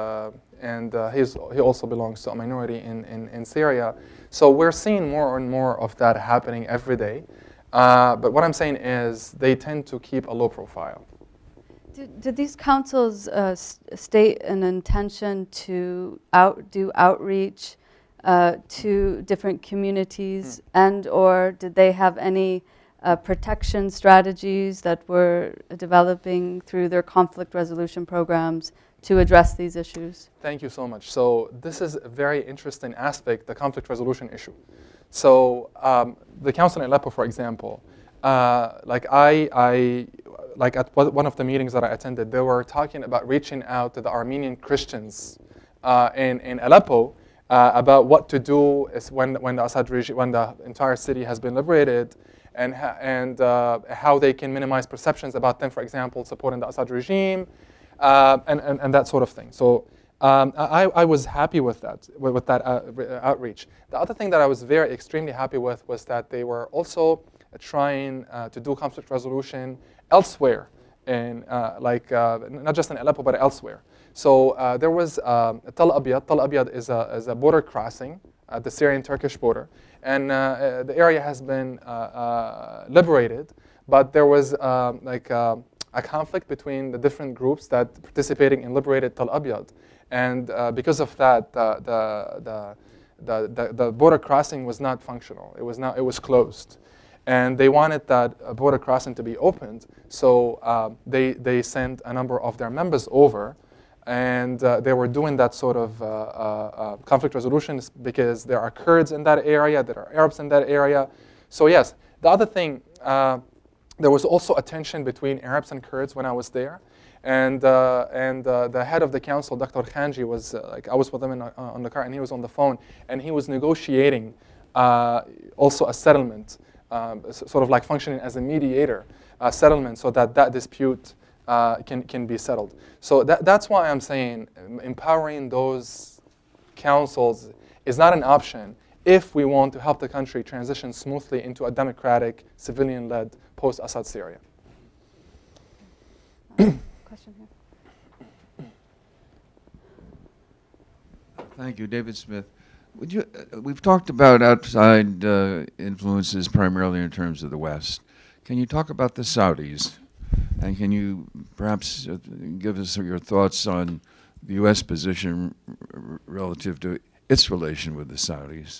he also belongs to a minority in Syria. So we're seeing more and more of that happening every day. But what I'm saying is they tend to keep a low profile. Did these councils state an intention to do outreach to different communities, and or did they have any protection strategies that were developing through their conflict resolution programs to address these issues? Thank you so much. So this is a very interesting aspect, the conflict resolution issue. So the council in Aleppo, for example, like at one of the meetings that I attended, they were talking about reaching out to the Armenian Christians in Aleppo about what to do is when the Assad regime, when the entire city has been liberated, and how they can minimize perceptions about them, for example, supporting the Assad regime, and that sort of thing. So I was happy with that outreach. The other thing that I was extremely happy with was that they were also trying to do conflict resolution elsewhere, not just in Aleppo but elsewhere. So there was Tal Abyad. Tal Abyad is a border crossing at the Syrian-Turkish border, and the area has been liberated, but there was a conflict between the different groups that participating in liberated Tal Abyad, and because of that, the border crossing was not functional. It was closed, and they wanted that border crossing to be opened. So they sent a number of their members over. And they were doing that sort of conflict resolution because there are Kurds in that area, there are Arabs in that area. So yes, the other thing, there was also a tension between Arabs and Kurds when I was there. And the head of the council, Dr. Khanji, was I was with him on the car, and he was on the phone, and he was negotiating also a settlement, sort of like functioning as a mediator, settlement, so that dispute can be settled. So that's why I'm saying empowering those councils is not an option if we want to help the country transition smoothly into a democratic, civilian-led post-Assad Syria. Question here. Thank you, David Smith. We've talked about outside influences primarily in terms of the West. Can you talk about the Saudis? And can you perhaps give us your thoughts on the U.S. position relative to its relation with the Saudis?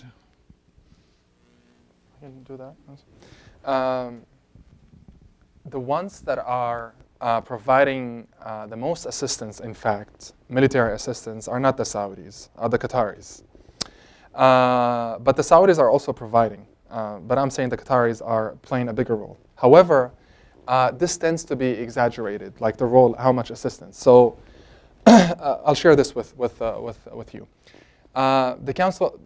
I can do that. The ones that are providing the most assistance, in fact, military assistance, are not the Saudis, are the Qataris. But the Saudis are also providing. But I'm saying the Qataris are playing a bigger role. However, this tends to be exaggerated, like the role, how much assistance. So I'll share this with you. The council.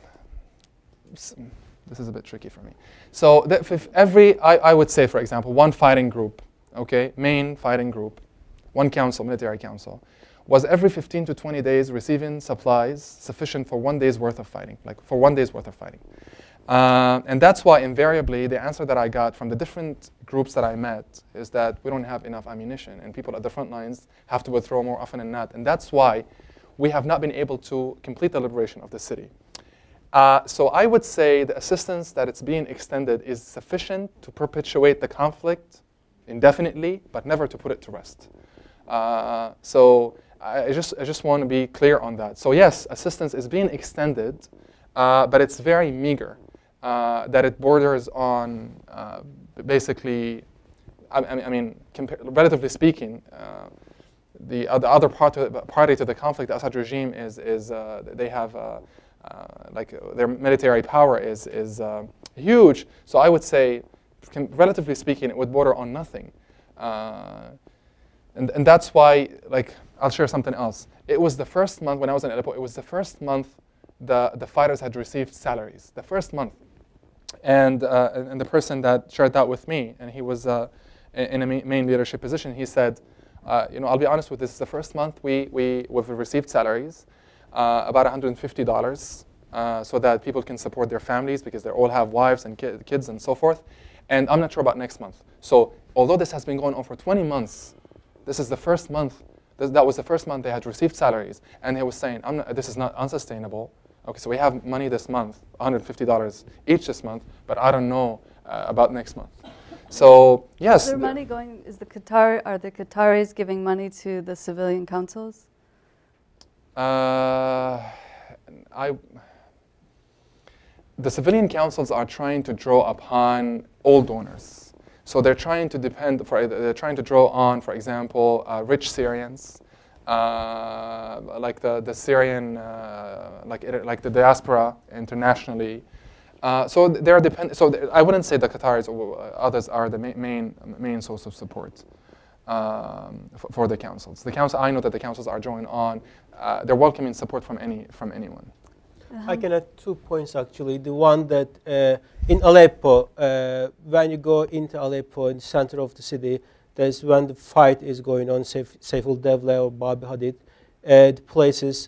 This is a bit tricky for me. So if I would say, for example, one fighting group, okay, main fighting group, one council, military council, was every 15 to 20 days receiving supplies sufficient for 1 day's worth of fighting, like for 1 day's worth of fighting. And that's why invariably the answer that I got from the different groups that I met is that we don't have enough ammunition and people at the front lines have to withdraw more often than not. And that's why we have not been able to complete the liberation of the city. So I would say the assistance that it's being extended is sufficient to perpetuate the conflict indefinitely, but never to put it to rest. So I just want to be clear on that. So yes, assistance is being extended, but it's very meager. That it borders on basically, relatively speaking, the other party to the conflict, the Assad regime, is they have like their military power is huge. So I would say, relatively speaking, it would border on nothing. And that's why, like, I'll share something else. It was the first month when I was in Aleppo. It was the first month the fighters had received salaries. The first month. And the person that shared that with me, and he was in a main leadership position, he said, I'll be honest with this, the first month we've received salaries, about $150, so that people can support their families because they all have wives and kids and so forth. And I'm not sure about next month. So although this has been going on for 20 months, this is the first month, that was the first month they had received salaries. And he was saying, this is not unsustainable. Okay, so we have money this month, $150 each this month, but I don't know about next month. So yes. Is there money going? Are the Qataris giving money to the civilian councils? The civilian councils are trying to draw upon all donors. So they're trying to they're trying to draw on, for example, rich Syrians. Like the Syrian, like the diaspora internationally. So they're dependent. So I wouldn't say the Qataris or others are the main source of support for the councils. The council, I know that the councils are drawing on. They're welcoming support from anyone. I can add 2 points actually. The one that in Aleppo, when you go into Aleppo, in the center of the city, that's when the fight is going on, Saiful Devle or Babi Hadid, the places.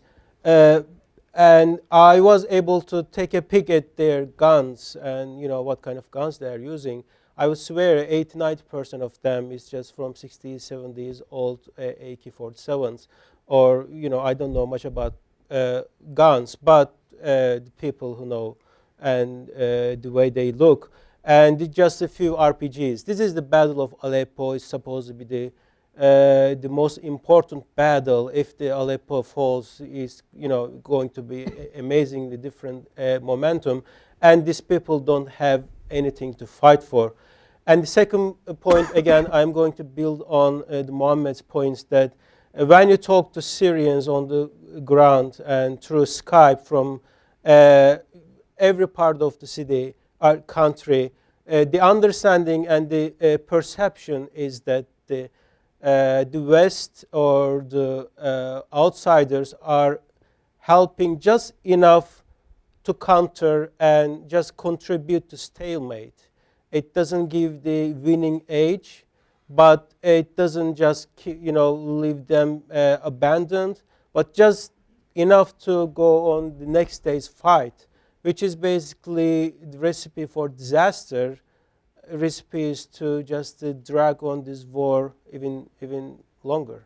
And I was able to take a peek at their guns and what kind of guns they are using. I would swear 80–90% of them is just from 60s, 70s old AK-47s. Or, I don't know much about guns, but the people who know and the way they look. And just a few RPGs. This is the Battle of Aleppo. It's supposed to be the most important battle. If the Aleppo falls, is going to be amazingly different momentum. And these people don't have anything to fight for. And the second point, again, I'm going to build on the Mohammed's points that when you talk to Syrians on the ground and through Skype from every part of the city, our country, the understanding and the perception is that the West or the outsiders are helping just enough to counter and just contribute to stalemate. It doesn't give the winning edge, but it doesn't just leave them abandoned, but just enough to go on the next day's fight, which is basically the recipe for disaster. Recipe is to just drag on this war even longer.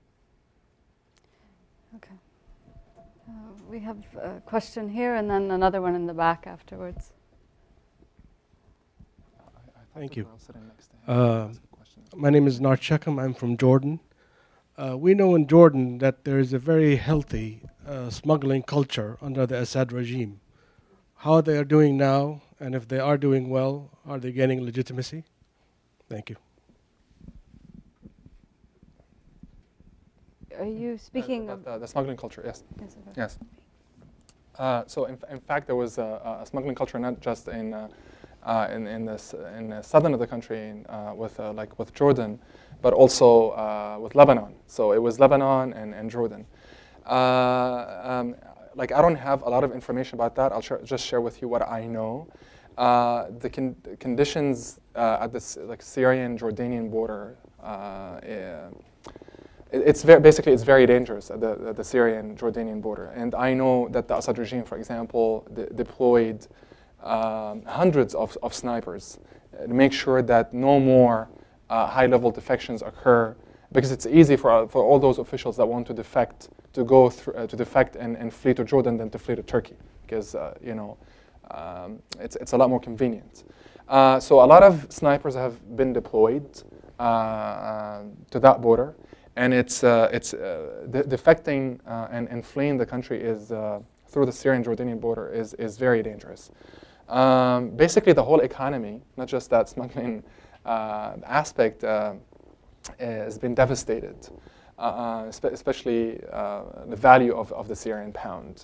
Okay. We have a question here and then another one in the back afterwards. Thank you. My name is Narchakam. I'm from Jordan. We know in Jordan that there is a very healthy smuggling culture under the Assad regime. How they are doing now, and if they are doing well, are they gaining legitimacy? Thank you. Are you speaking about the smuggling culture? Yes. Yes. Okay. Yes. So in fact, there was a smuggling culture not just in the southern of the country with Jordan, but also with Lebanon. So it was Lebanon and Jordan. Like, I don't have a lot of information about that. I'll just share with you what I know. The conditions at this Syrian Jordanian border, it's very dangerous at the Syrian Jordanian border. And I know that the Assad regime, for example, deployed hundreds of snipers to make sure that no more high-level defections occur, because it's easy for all those officials that want to defect to go through, to defect and flee to Jordan than to flee to Turkey, because it's a lot more convenient. So a lot of snipers have been deployed to that border, and defecting and fleeing the country is through the Syrian-Jordanian border is very dangerous. Basically, the whole economy, not just that smuggling aspect, has been devastated. Especially the value of the Syrian pound.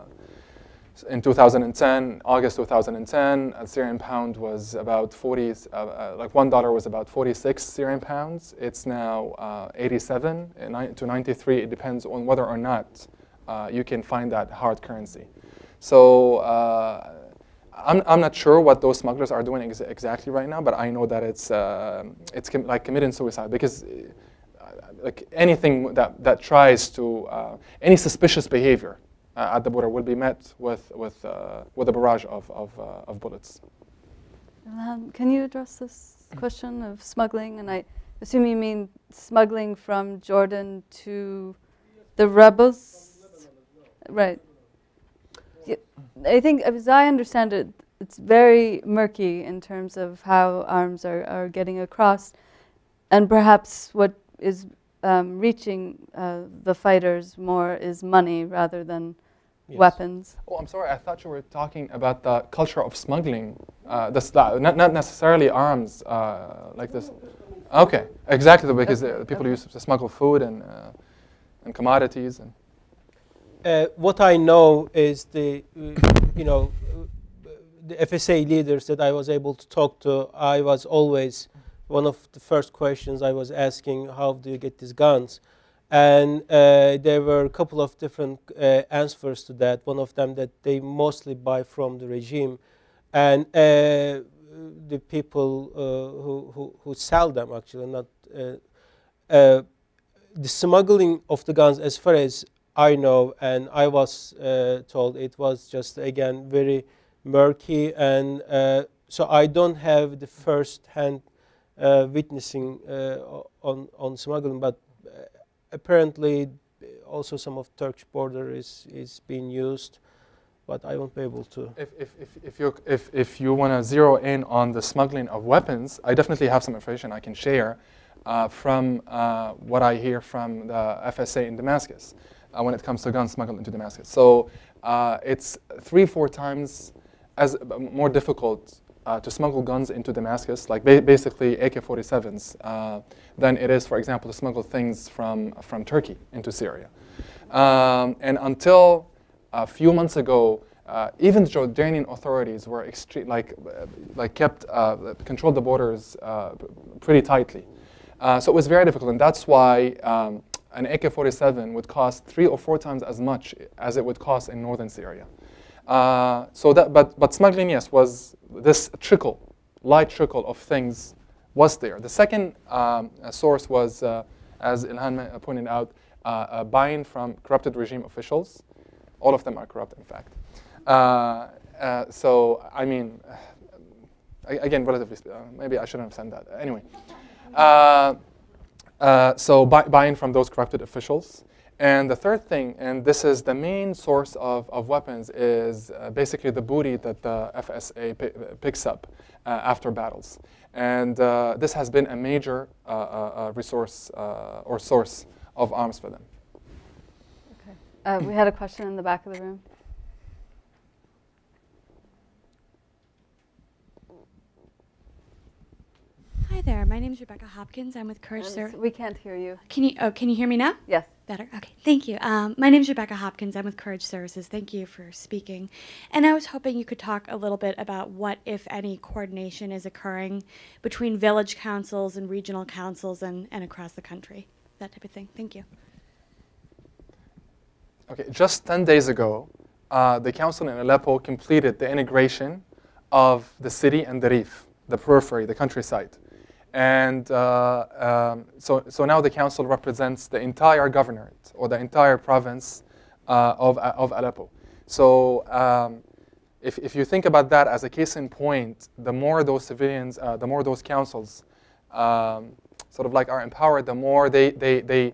In 2010, August 2010, a Syrian pound was about 40, like $1 was about 46 Syrian pounds. It's now 87 to 93. It depends on whether or not you can find that hard currency. So I'm not sure what those smugglers are doing exactly right now, but I know that it's like committing suicide, because like anything that tries to any suspicious behavior at the border will be met with a barrage of bullets. Can you address this question of smuggling? And I assume you mean smuggling from Jordan to the rebels, right? Yeah, I think, as I understand it, it's very murky in terms of how arms are getting across, and perhaps what is reaching the fighters more is money rather than weapons. Oh, I'm sorry. I thought you were talking about the culture of smuggling. Not necessarily arms like this. Okay, exactly, because people used to smuggle food and commodities. And what I know is the FSA leaders that I was able to talk to. I was always one of the first questions I was asking, how do you get these guns? And there were a couple of different answers to that. One of them that they mostly buy from the regime, and the people who sell them actually, not the smuggling of the guns, as far as I know, and I was told, it was just, again, very murky, and so I don't have the first-hand witnessing on smuggling, but apparently also some of Turkish border is being used, but I won't be able to. If you want to zero in on the smuggling of weapons, I definitely have some information I can share from what I hear from the FSA in Damascus when it comes to gun smuggling into Damascus. So it's 3-4 times as more difficult to smuggle guns into Damascus, like basically AK-47s, than it is, for example, to smuggle things from Turkey into Syria. And until a few months ago, even the Jordanian authorities were controlled the borders pretty tightly. So it was very difficult, and that's why an AK-47 would cost 3 or 4 times as much as it would cost in northern Syria. But smuggling, yes, was this light trickle of things was there. The second source was, as Ilhan pointed out, buying from corrupted regime officials. All of them are corrupt, in fact. So, I mean, again, relatively speaking, maybe I shouldn't have said that. Anyway, so buying from those corrupted officials. And the third thing, and this is the main source of weapons, is basically the booty that the FSA picks up after battles. And this has been a major resource or source of arms for them. Okay. We had a question in the back of the room. Hi there. there. My name is Rebecca Hopkins. I'm with Courage Services. We can't hear you. Can you hear me now? Yes. Better? Okay, thank you. My name is Rebecca Hopkins. I'm with Courage Services. Thank you for speaking. And I was hoping you could talk a little bit about what, if any, coordination is occurring between village councils and regional councils and across the country, that type of thing. Thank you. Okay, just 10 days ago, the council in Aleppo completed the integration of the city and the Reef, the periphery, the countryside. And so now the council represents the entire governorate or the entire province of Aleppo. So if you think about that as a case in point, the more those civilians, the more those councils sort of like are empowered, the more they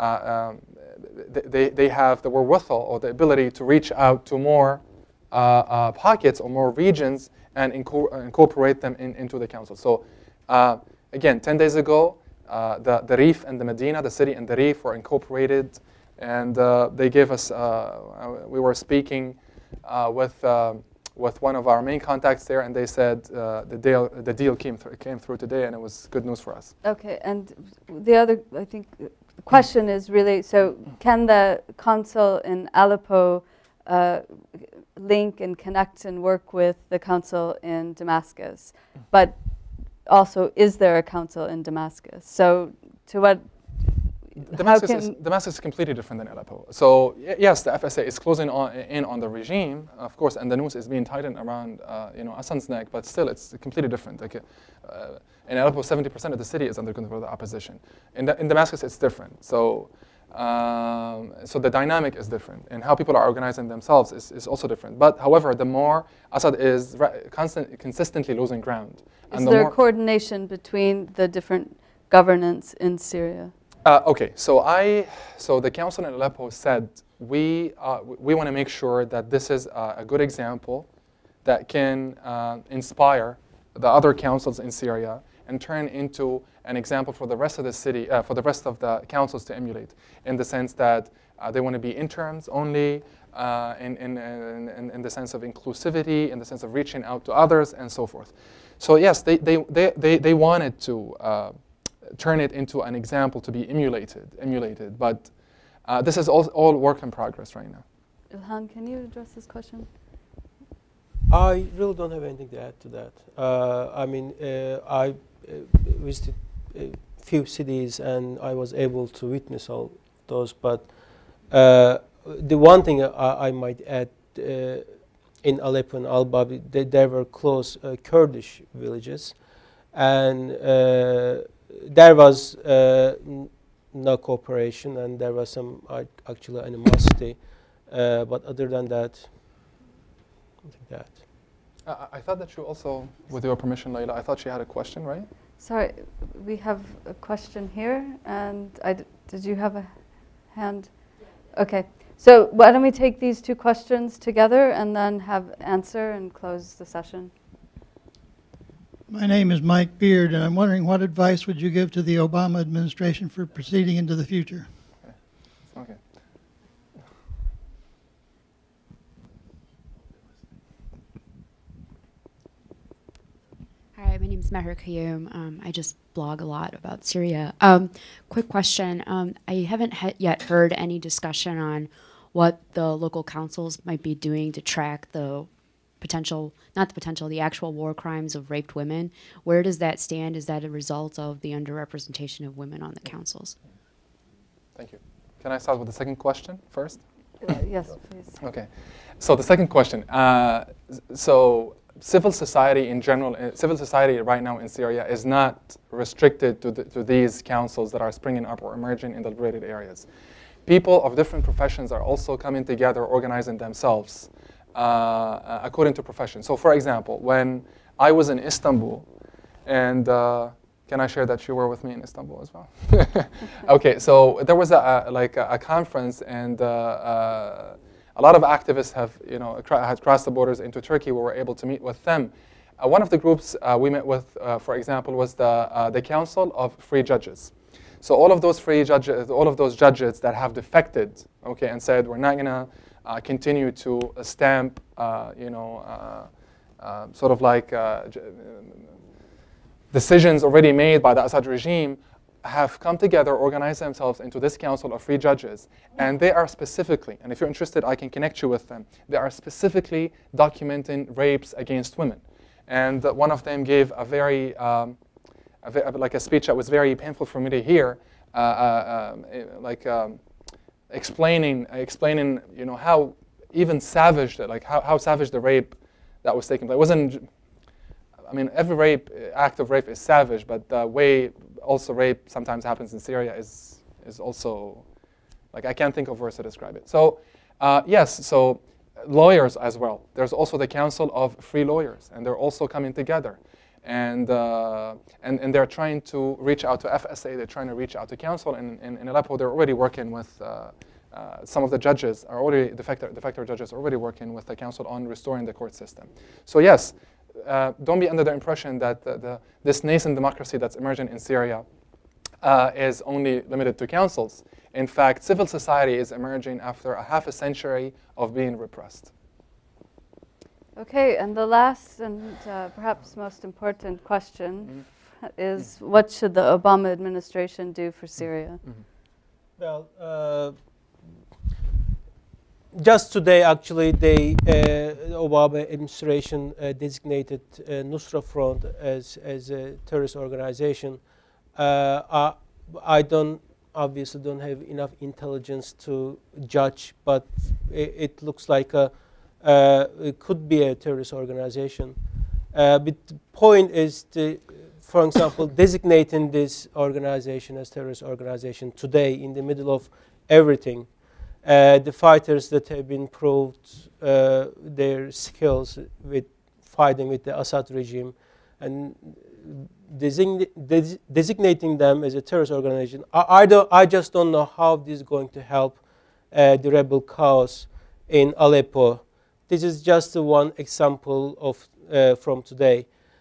have the wherewithal or the ability to reach out to more pockets or more regions and incorporate them into the council. So again, 10 days ago, the Reef and the Medina, the city and the Reef were incorporated, and they gave us, we were speaking with one of our main contacts there, and they said the deal came through today, and it was good news for us. Okay, and the other, I think, question is really, so can the council in Aleppo link and connect and work with the council in Damascus? But also, is there a council in Damascus? So to what? Damascus is completely different than Aleppo. So yes, the FSA is closing in on the regime, of course, and the noose is being tightened around Assad's neck, but still it's completely different. Like, in Aleppo, 70% of the city is under control of the opposition. In Damascus, it's different. So so the dynamic is different, and how people are organizing themselves is also different. But however, the more Assad is consistently losing ground. Is there coordination between the different governance in Syria? Okay, so the council in Aleppo said we want to make sure that this is a good example that can inspire the other councils in Syria and turn into an example for the rest of the city, for the rest of the councils to emulate, in the sense that they want to be interns only, in the sense of inclusivity, in the sense of reaching out to others, and so forth. So yes, they wanted to turn it into an example to be emulated. But this is all work in progress right now. Ilhan, can you address this question? I really don't have anything to add to that. I mean, I visited a few cities and I was able to witness all those. But the one thing I might add, in Aleppo and Al-Bab, there were close Kurdish villages, and there was no cooperation, and there was some actual animosity. But other than that, I think that. I thought that you also, with your permission, Layla, I thought she had a question, right? Sorry, we have a question here, and did you have a hand? Okay, so why don't we take these two questions together and then have answer and close the session? My name is Mike Beard, and I'm wondering what advice would you give to the Obama administration for proceeding into the future? Okay. Hi, my name is Meher Qayyum. I just blog a lot about Syria. Quick question. I haven't yet heard any discussion on what the local councils might be doing to track the potential, not the potential, the actual war crimes of raped women. Where does that stand? Is that a result of the underrepresentation of women on the councils? Thank you. Can I start with the second question first? Yes, please. Okay. So the second question. So civil society in general, civil society right now in Syria is not restricted to these councils that are springing up or emerging in the liberated areas. People of different professions are also coming together, organizing themselves according to profession. So for example, when I was in Istanbul, and can I share that you were with me in Istanbul as well? Okay, so there was a conference, and a lot of activists have had crossed the borders into Turkey. We were able to meet with them. One of the groups we met with, for example, was the Council of Free Judges. So all of those free judges, all of those judges that have defected, okay, and said we're not going to continue to stamp, sort of like decisions already made by the Assad regime have come together, organized themselves into this council of 3 judges, and they are specifically, and if you're interested, I can connect you with them, they are specifically documenting rapes against women. And one of them gave a very, like a speech that was very painful for me to hear, explaining, you know, how even savage, like how savage the rape that was taking place. It wasn't, I mean, every act of rape is savage, but the way also rape sometimes happens in Syria is also, like, I can't think of words to describe it. So yes, so lawyers as well. There's also the Council of Free Lawyers, and they're also coming together. And they're trying to reach out to FSA, they're trying to reach out to council, and in Aleppo they're already working with, some of the judges are already, the factor judges are already working with the council on restoring the court system. So yes, don't be under the impression that this nascent democracy that's emerging in Syria is only limited to councils. In fact, civil society is emerging after a half a century of being repressed. Okay, and the last and perhaps most important question is, what should the Obama administration do for Syria? Well, just today, actually, the Obama administration designated Nusra Front as a terrorist organization. I obviously don't have enough intelligence to judge, but it looks like it could be a terrorist organization. But the point is, for example, designating this organization as terrorist organization today in the middle of everything. The fighters that have been proved their skills with fighting with the Assad regime and designating them as a terrorist organization, I just don't know how this is going to help the rebel cause in Aleppo. This is just one example of from today.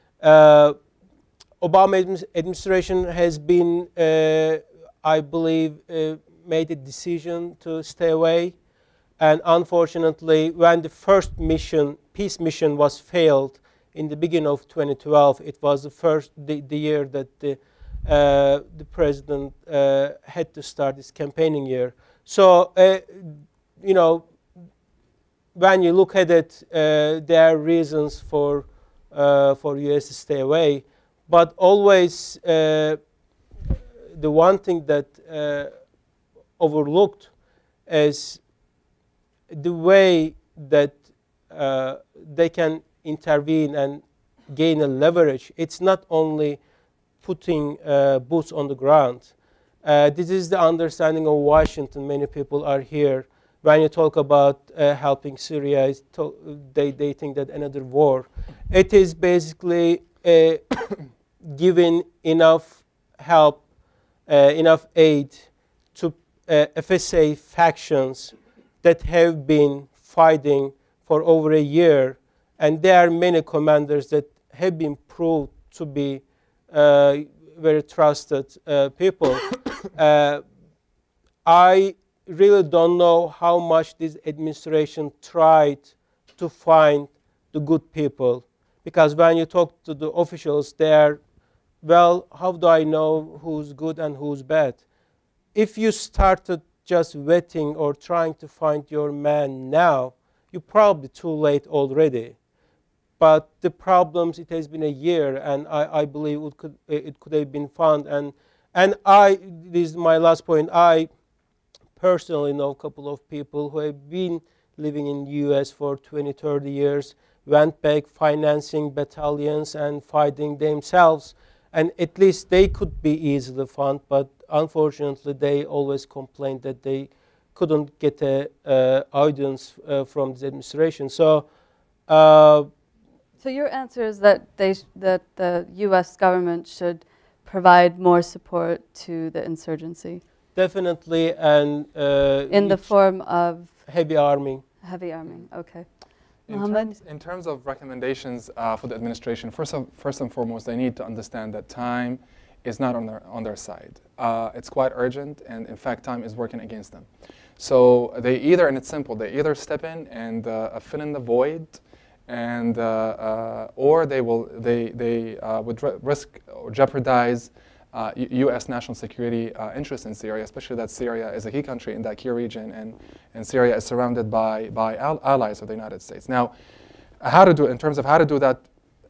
Obama administration has been, I believe, made a decision to stay away, and unfortunately, when the first mission, peace mission, was failed in the beginning of 2012, it was the year that the president had to start his campaigning year. So, you know, when you look at it, there are reasons for U.S. to stay away, but always the one thing that overlooked is the way that they can intervene and gain a leverage. It's not only putting boots on the ground. This is the understanding of Washington. Many people are here. When you talk about helping Syria, they think that another war. It is basically giving enough help, enough aid to FSA factions that have been fighting for over a year, and there are many commanders that have been proved to be very trusted people. I really don't know how much this administration tried to find the good people, because when you talk to the officials, they're, well, how do I know who's good and who's bad? If you started just vetting or trying to find your man now, you're probably too late already. But the problems, it has been a year, and I believe it could have been found. And this is my last point, I personally know a couple of people who have been living in the US for 20, 30 years, went back financing battalions and fighting themselves. And at least they could be easily found, but unfortunately they always complained that they couldn't get an audience from the administration. So your answer is that the U.S. government should provide more support to the insurgency? Definitely, and in the form of heavy arming. Heavy arming, okay. In terms of recommendations for the administration, first and foremost, they need to understand that time is not on their side. It's quite urgent, and in fact, time is working against them. So they either, and it's simple, they either step in and fill in the void and or they would risk or jeopardize U.S. national security interests in Syria, especially that Syria is a key country in that key region, and Syria is surrounded by allies of the United States. Now, how to do it, in terms of how to do that,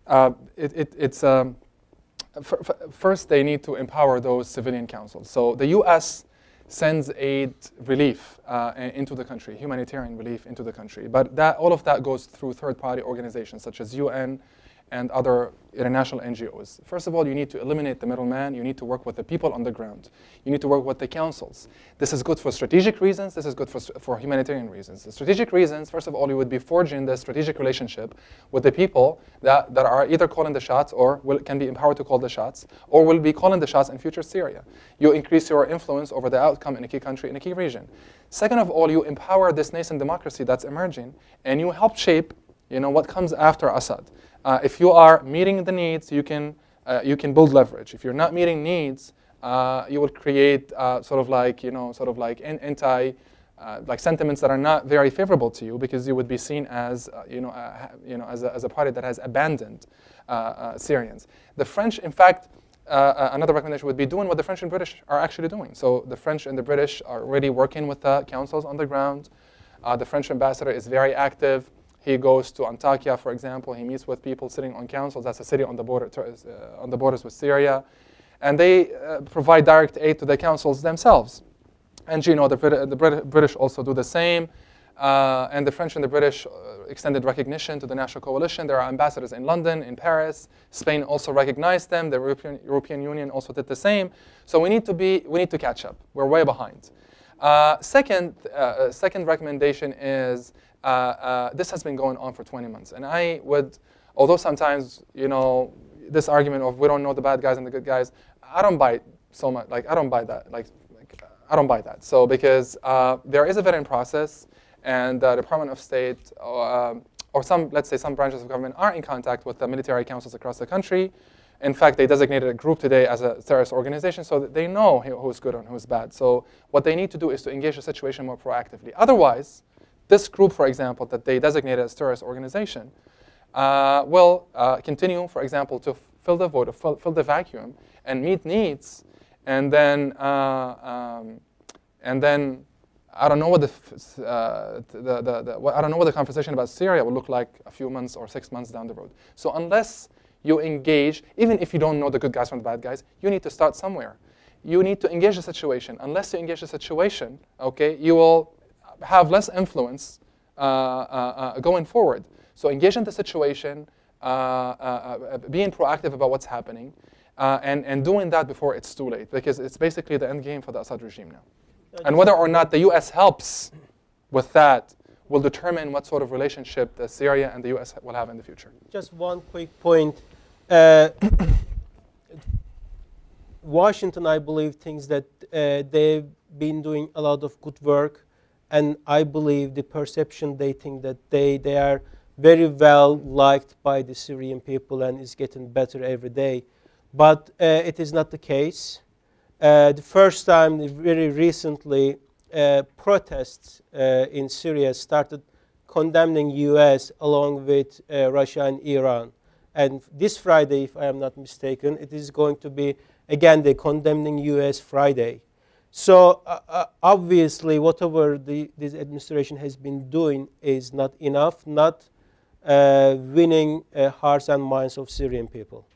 first they need to empower those civilian councils. So the U.S. sends aid relief into the country, humanitarian relief into the country, but all of that goes through third-party organizations such as UN and other international NGOs. First of all, you need to eliminate the middleman. You need to work with the people on the ground. You need to work with the councils. This is good for strategic reasons. This is good for humanitarian reasons. The strategic reasons, first of all, you would be forging this strategic relationship with the people that are either calling the shots or can be empowered to call the shots, or will be calling the shots in future Syria. You increase your influence over the outcome in a key country, in a key region. Second of all, you empower this nascent democracy that's emerging, and you help shape what comes after Assad. If you are meeting the needs, you can build leverage. If you're not meeting needs, you will create like sentiments that are not very favorable to you, because you would be seen as as a party that has abandoned Syrians. The French, in fact, another recommendation would be doing what the French and British are actually doing. So the French and the British are already working with the councils on the ground. The French ambassador is very active. He goes to Antakya, for example. He meets with people sitting on councils. That's a city on the borders with Syria. And they provide direct aid to the councils themselves. And the British also do the same. And the French and the British extended recognition to the national coalition. There are ambassadors in London, in Paris. Spain also recognized them. The European Union also did the same. So we need to catch up. We're way behind. Second recommendation is, this has been going on for 20 months. And I would, although sometimes, this argument of we don't know the bad guys and the good guys, I don't buy it so much. I don't buy that. I don't buy that. So because there is a vetting process, and the Department of State or let's say some branches of government are in contact with the military councils across the country. In fact, they designated a group today as a terrorist organization, so that they know who's good and who's bad. So what they need to do is to engage the situation more proactively. Otherwise, this group, for example, that they designated as terrorist organization, will continue, for example, to fill the void, fill the vacuum, and meet needs, and then I don't know what I don't know what the conversation about Syria will look like a few months or 6 months down the road. So unless you engage, even if you don't know the good guys from the bad guys, you need to start somewhere. You need to engage the situation. Unless you engage the situation, okay, you will have less influence going forward. So engage in the situation, being proactive about what's happening, and doing that before it's too late, because it's basically the end game for the Assad regime now. And whether or not the U.S. helps with that will determine what sort of relationship that Syria and the U.S. will have in the future. Just one quick point. Washington, I believe, thinks that they've been doing a lot of good work. And I believe the perception, they think that they are very well liked by the Syrian people and is getting better every day. But it is not the case. The first time, very recently, protests in Syria started condemning U.S. along with Russia and Iran. And this Friday, if I am not mistaken, it is going to be, again, the condemning U.S. Friday. So obviously, whatever this administration has been doing is not enough, not winning hearts and minds of Syrian people.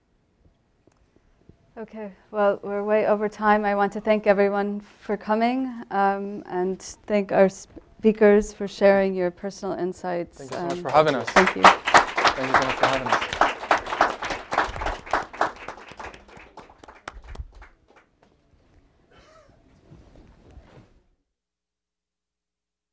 Okay, well, we're way over time. I want to thank everyone for coming and thank our speakers for sharing your personal insights. Thank you so much for having us. Thank you. Thank you so much for having us.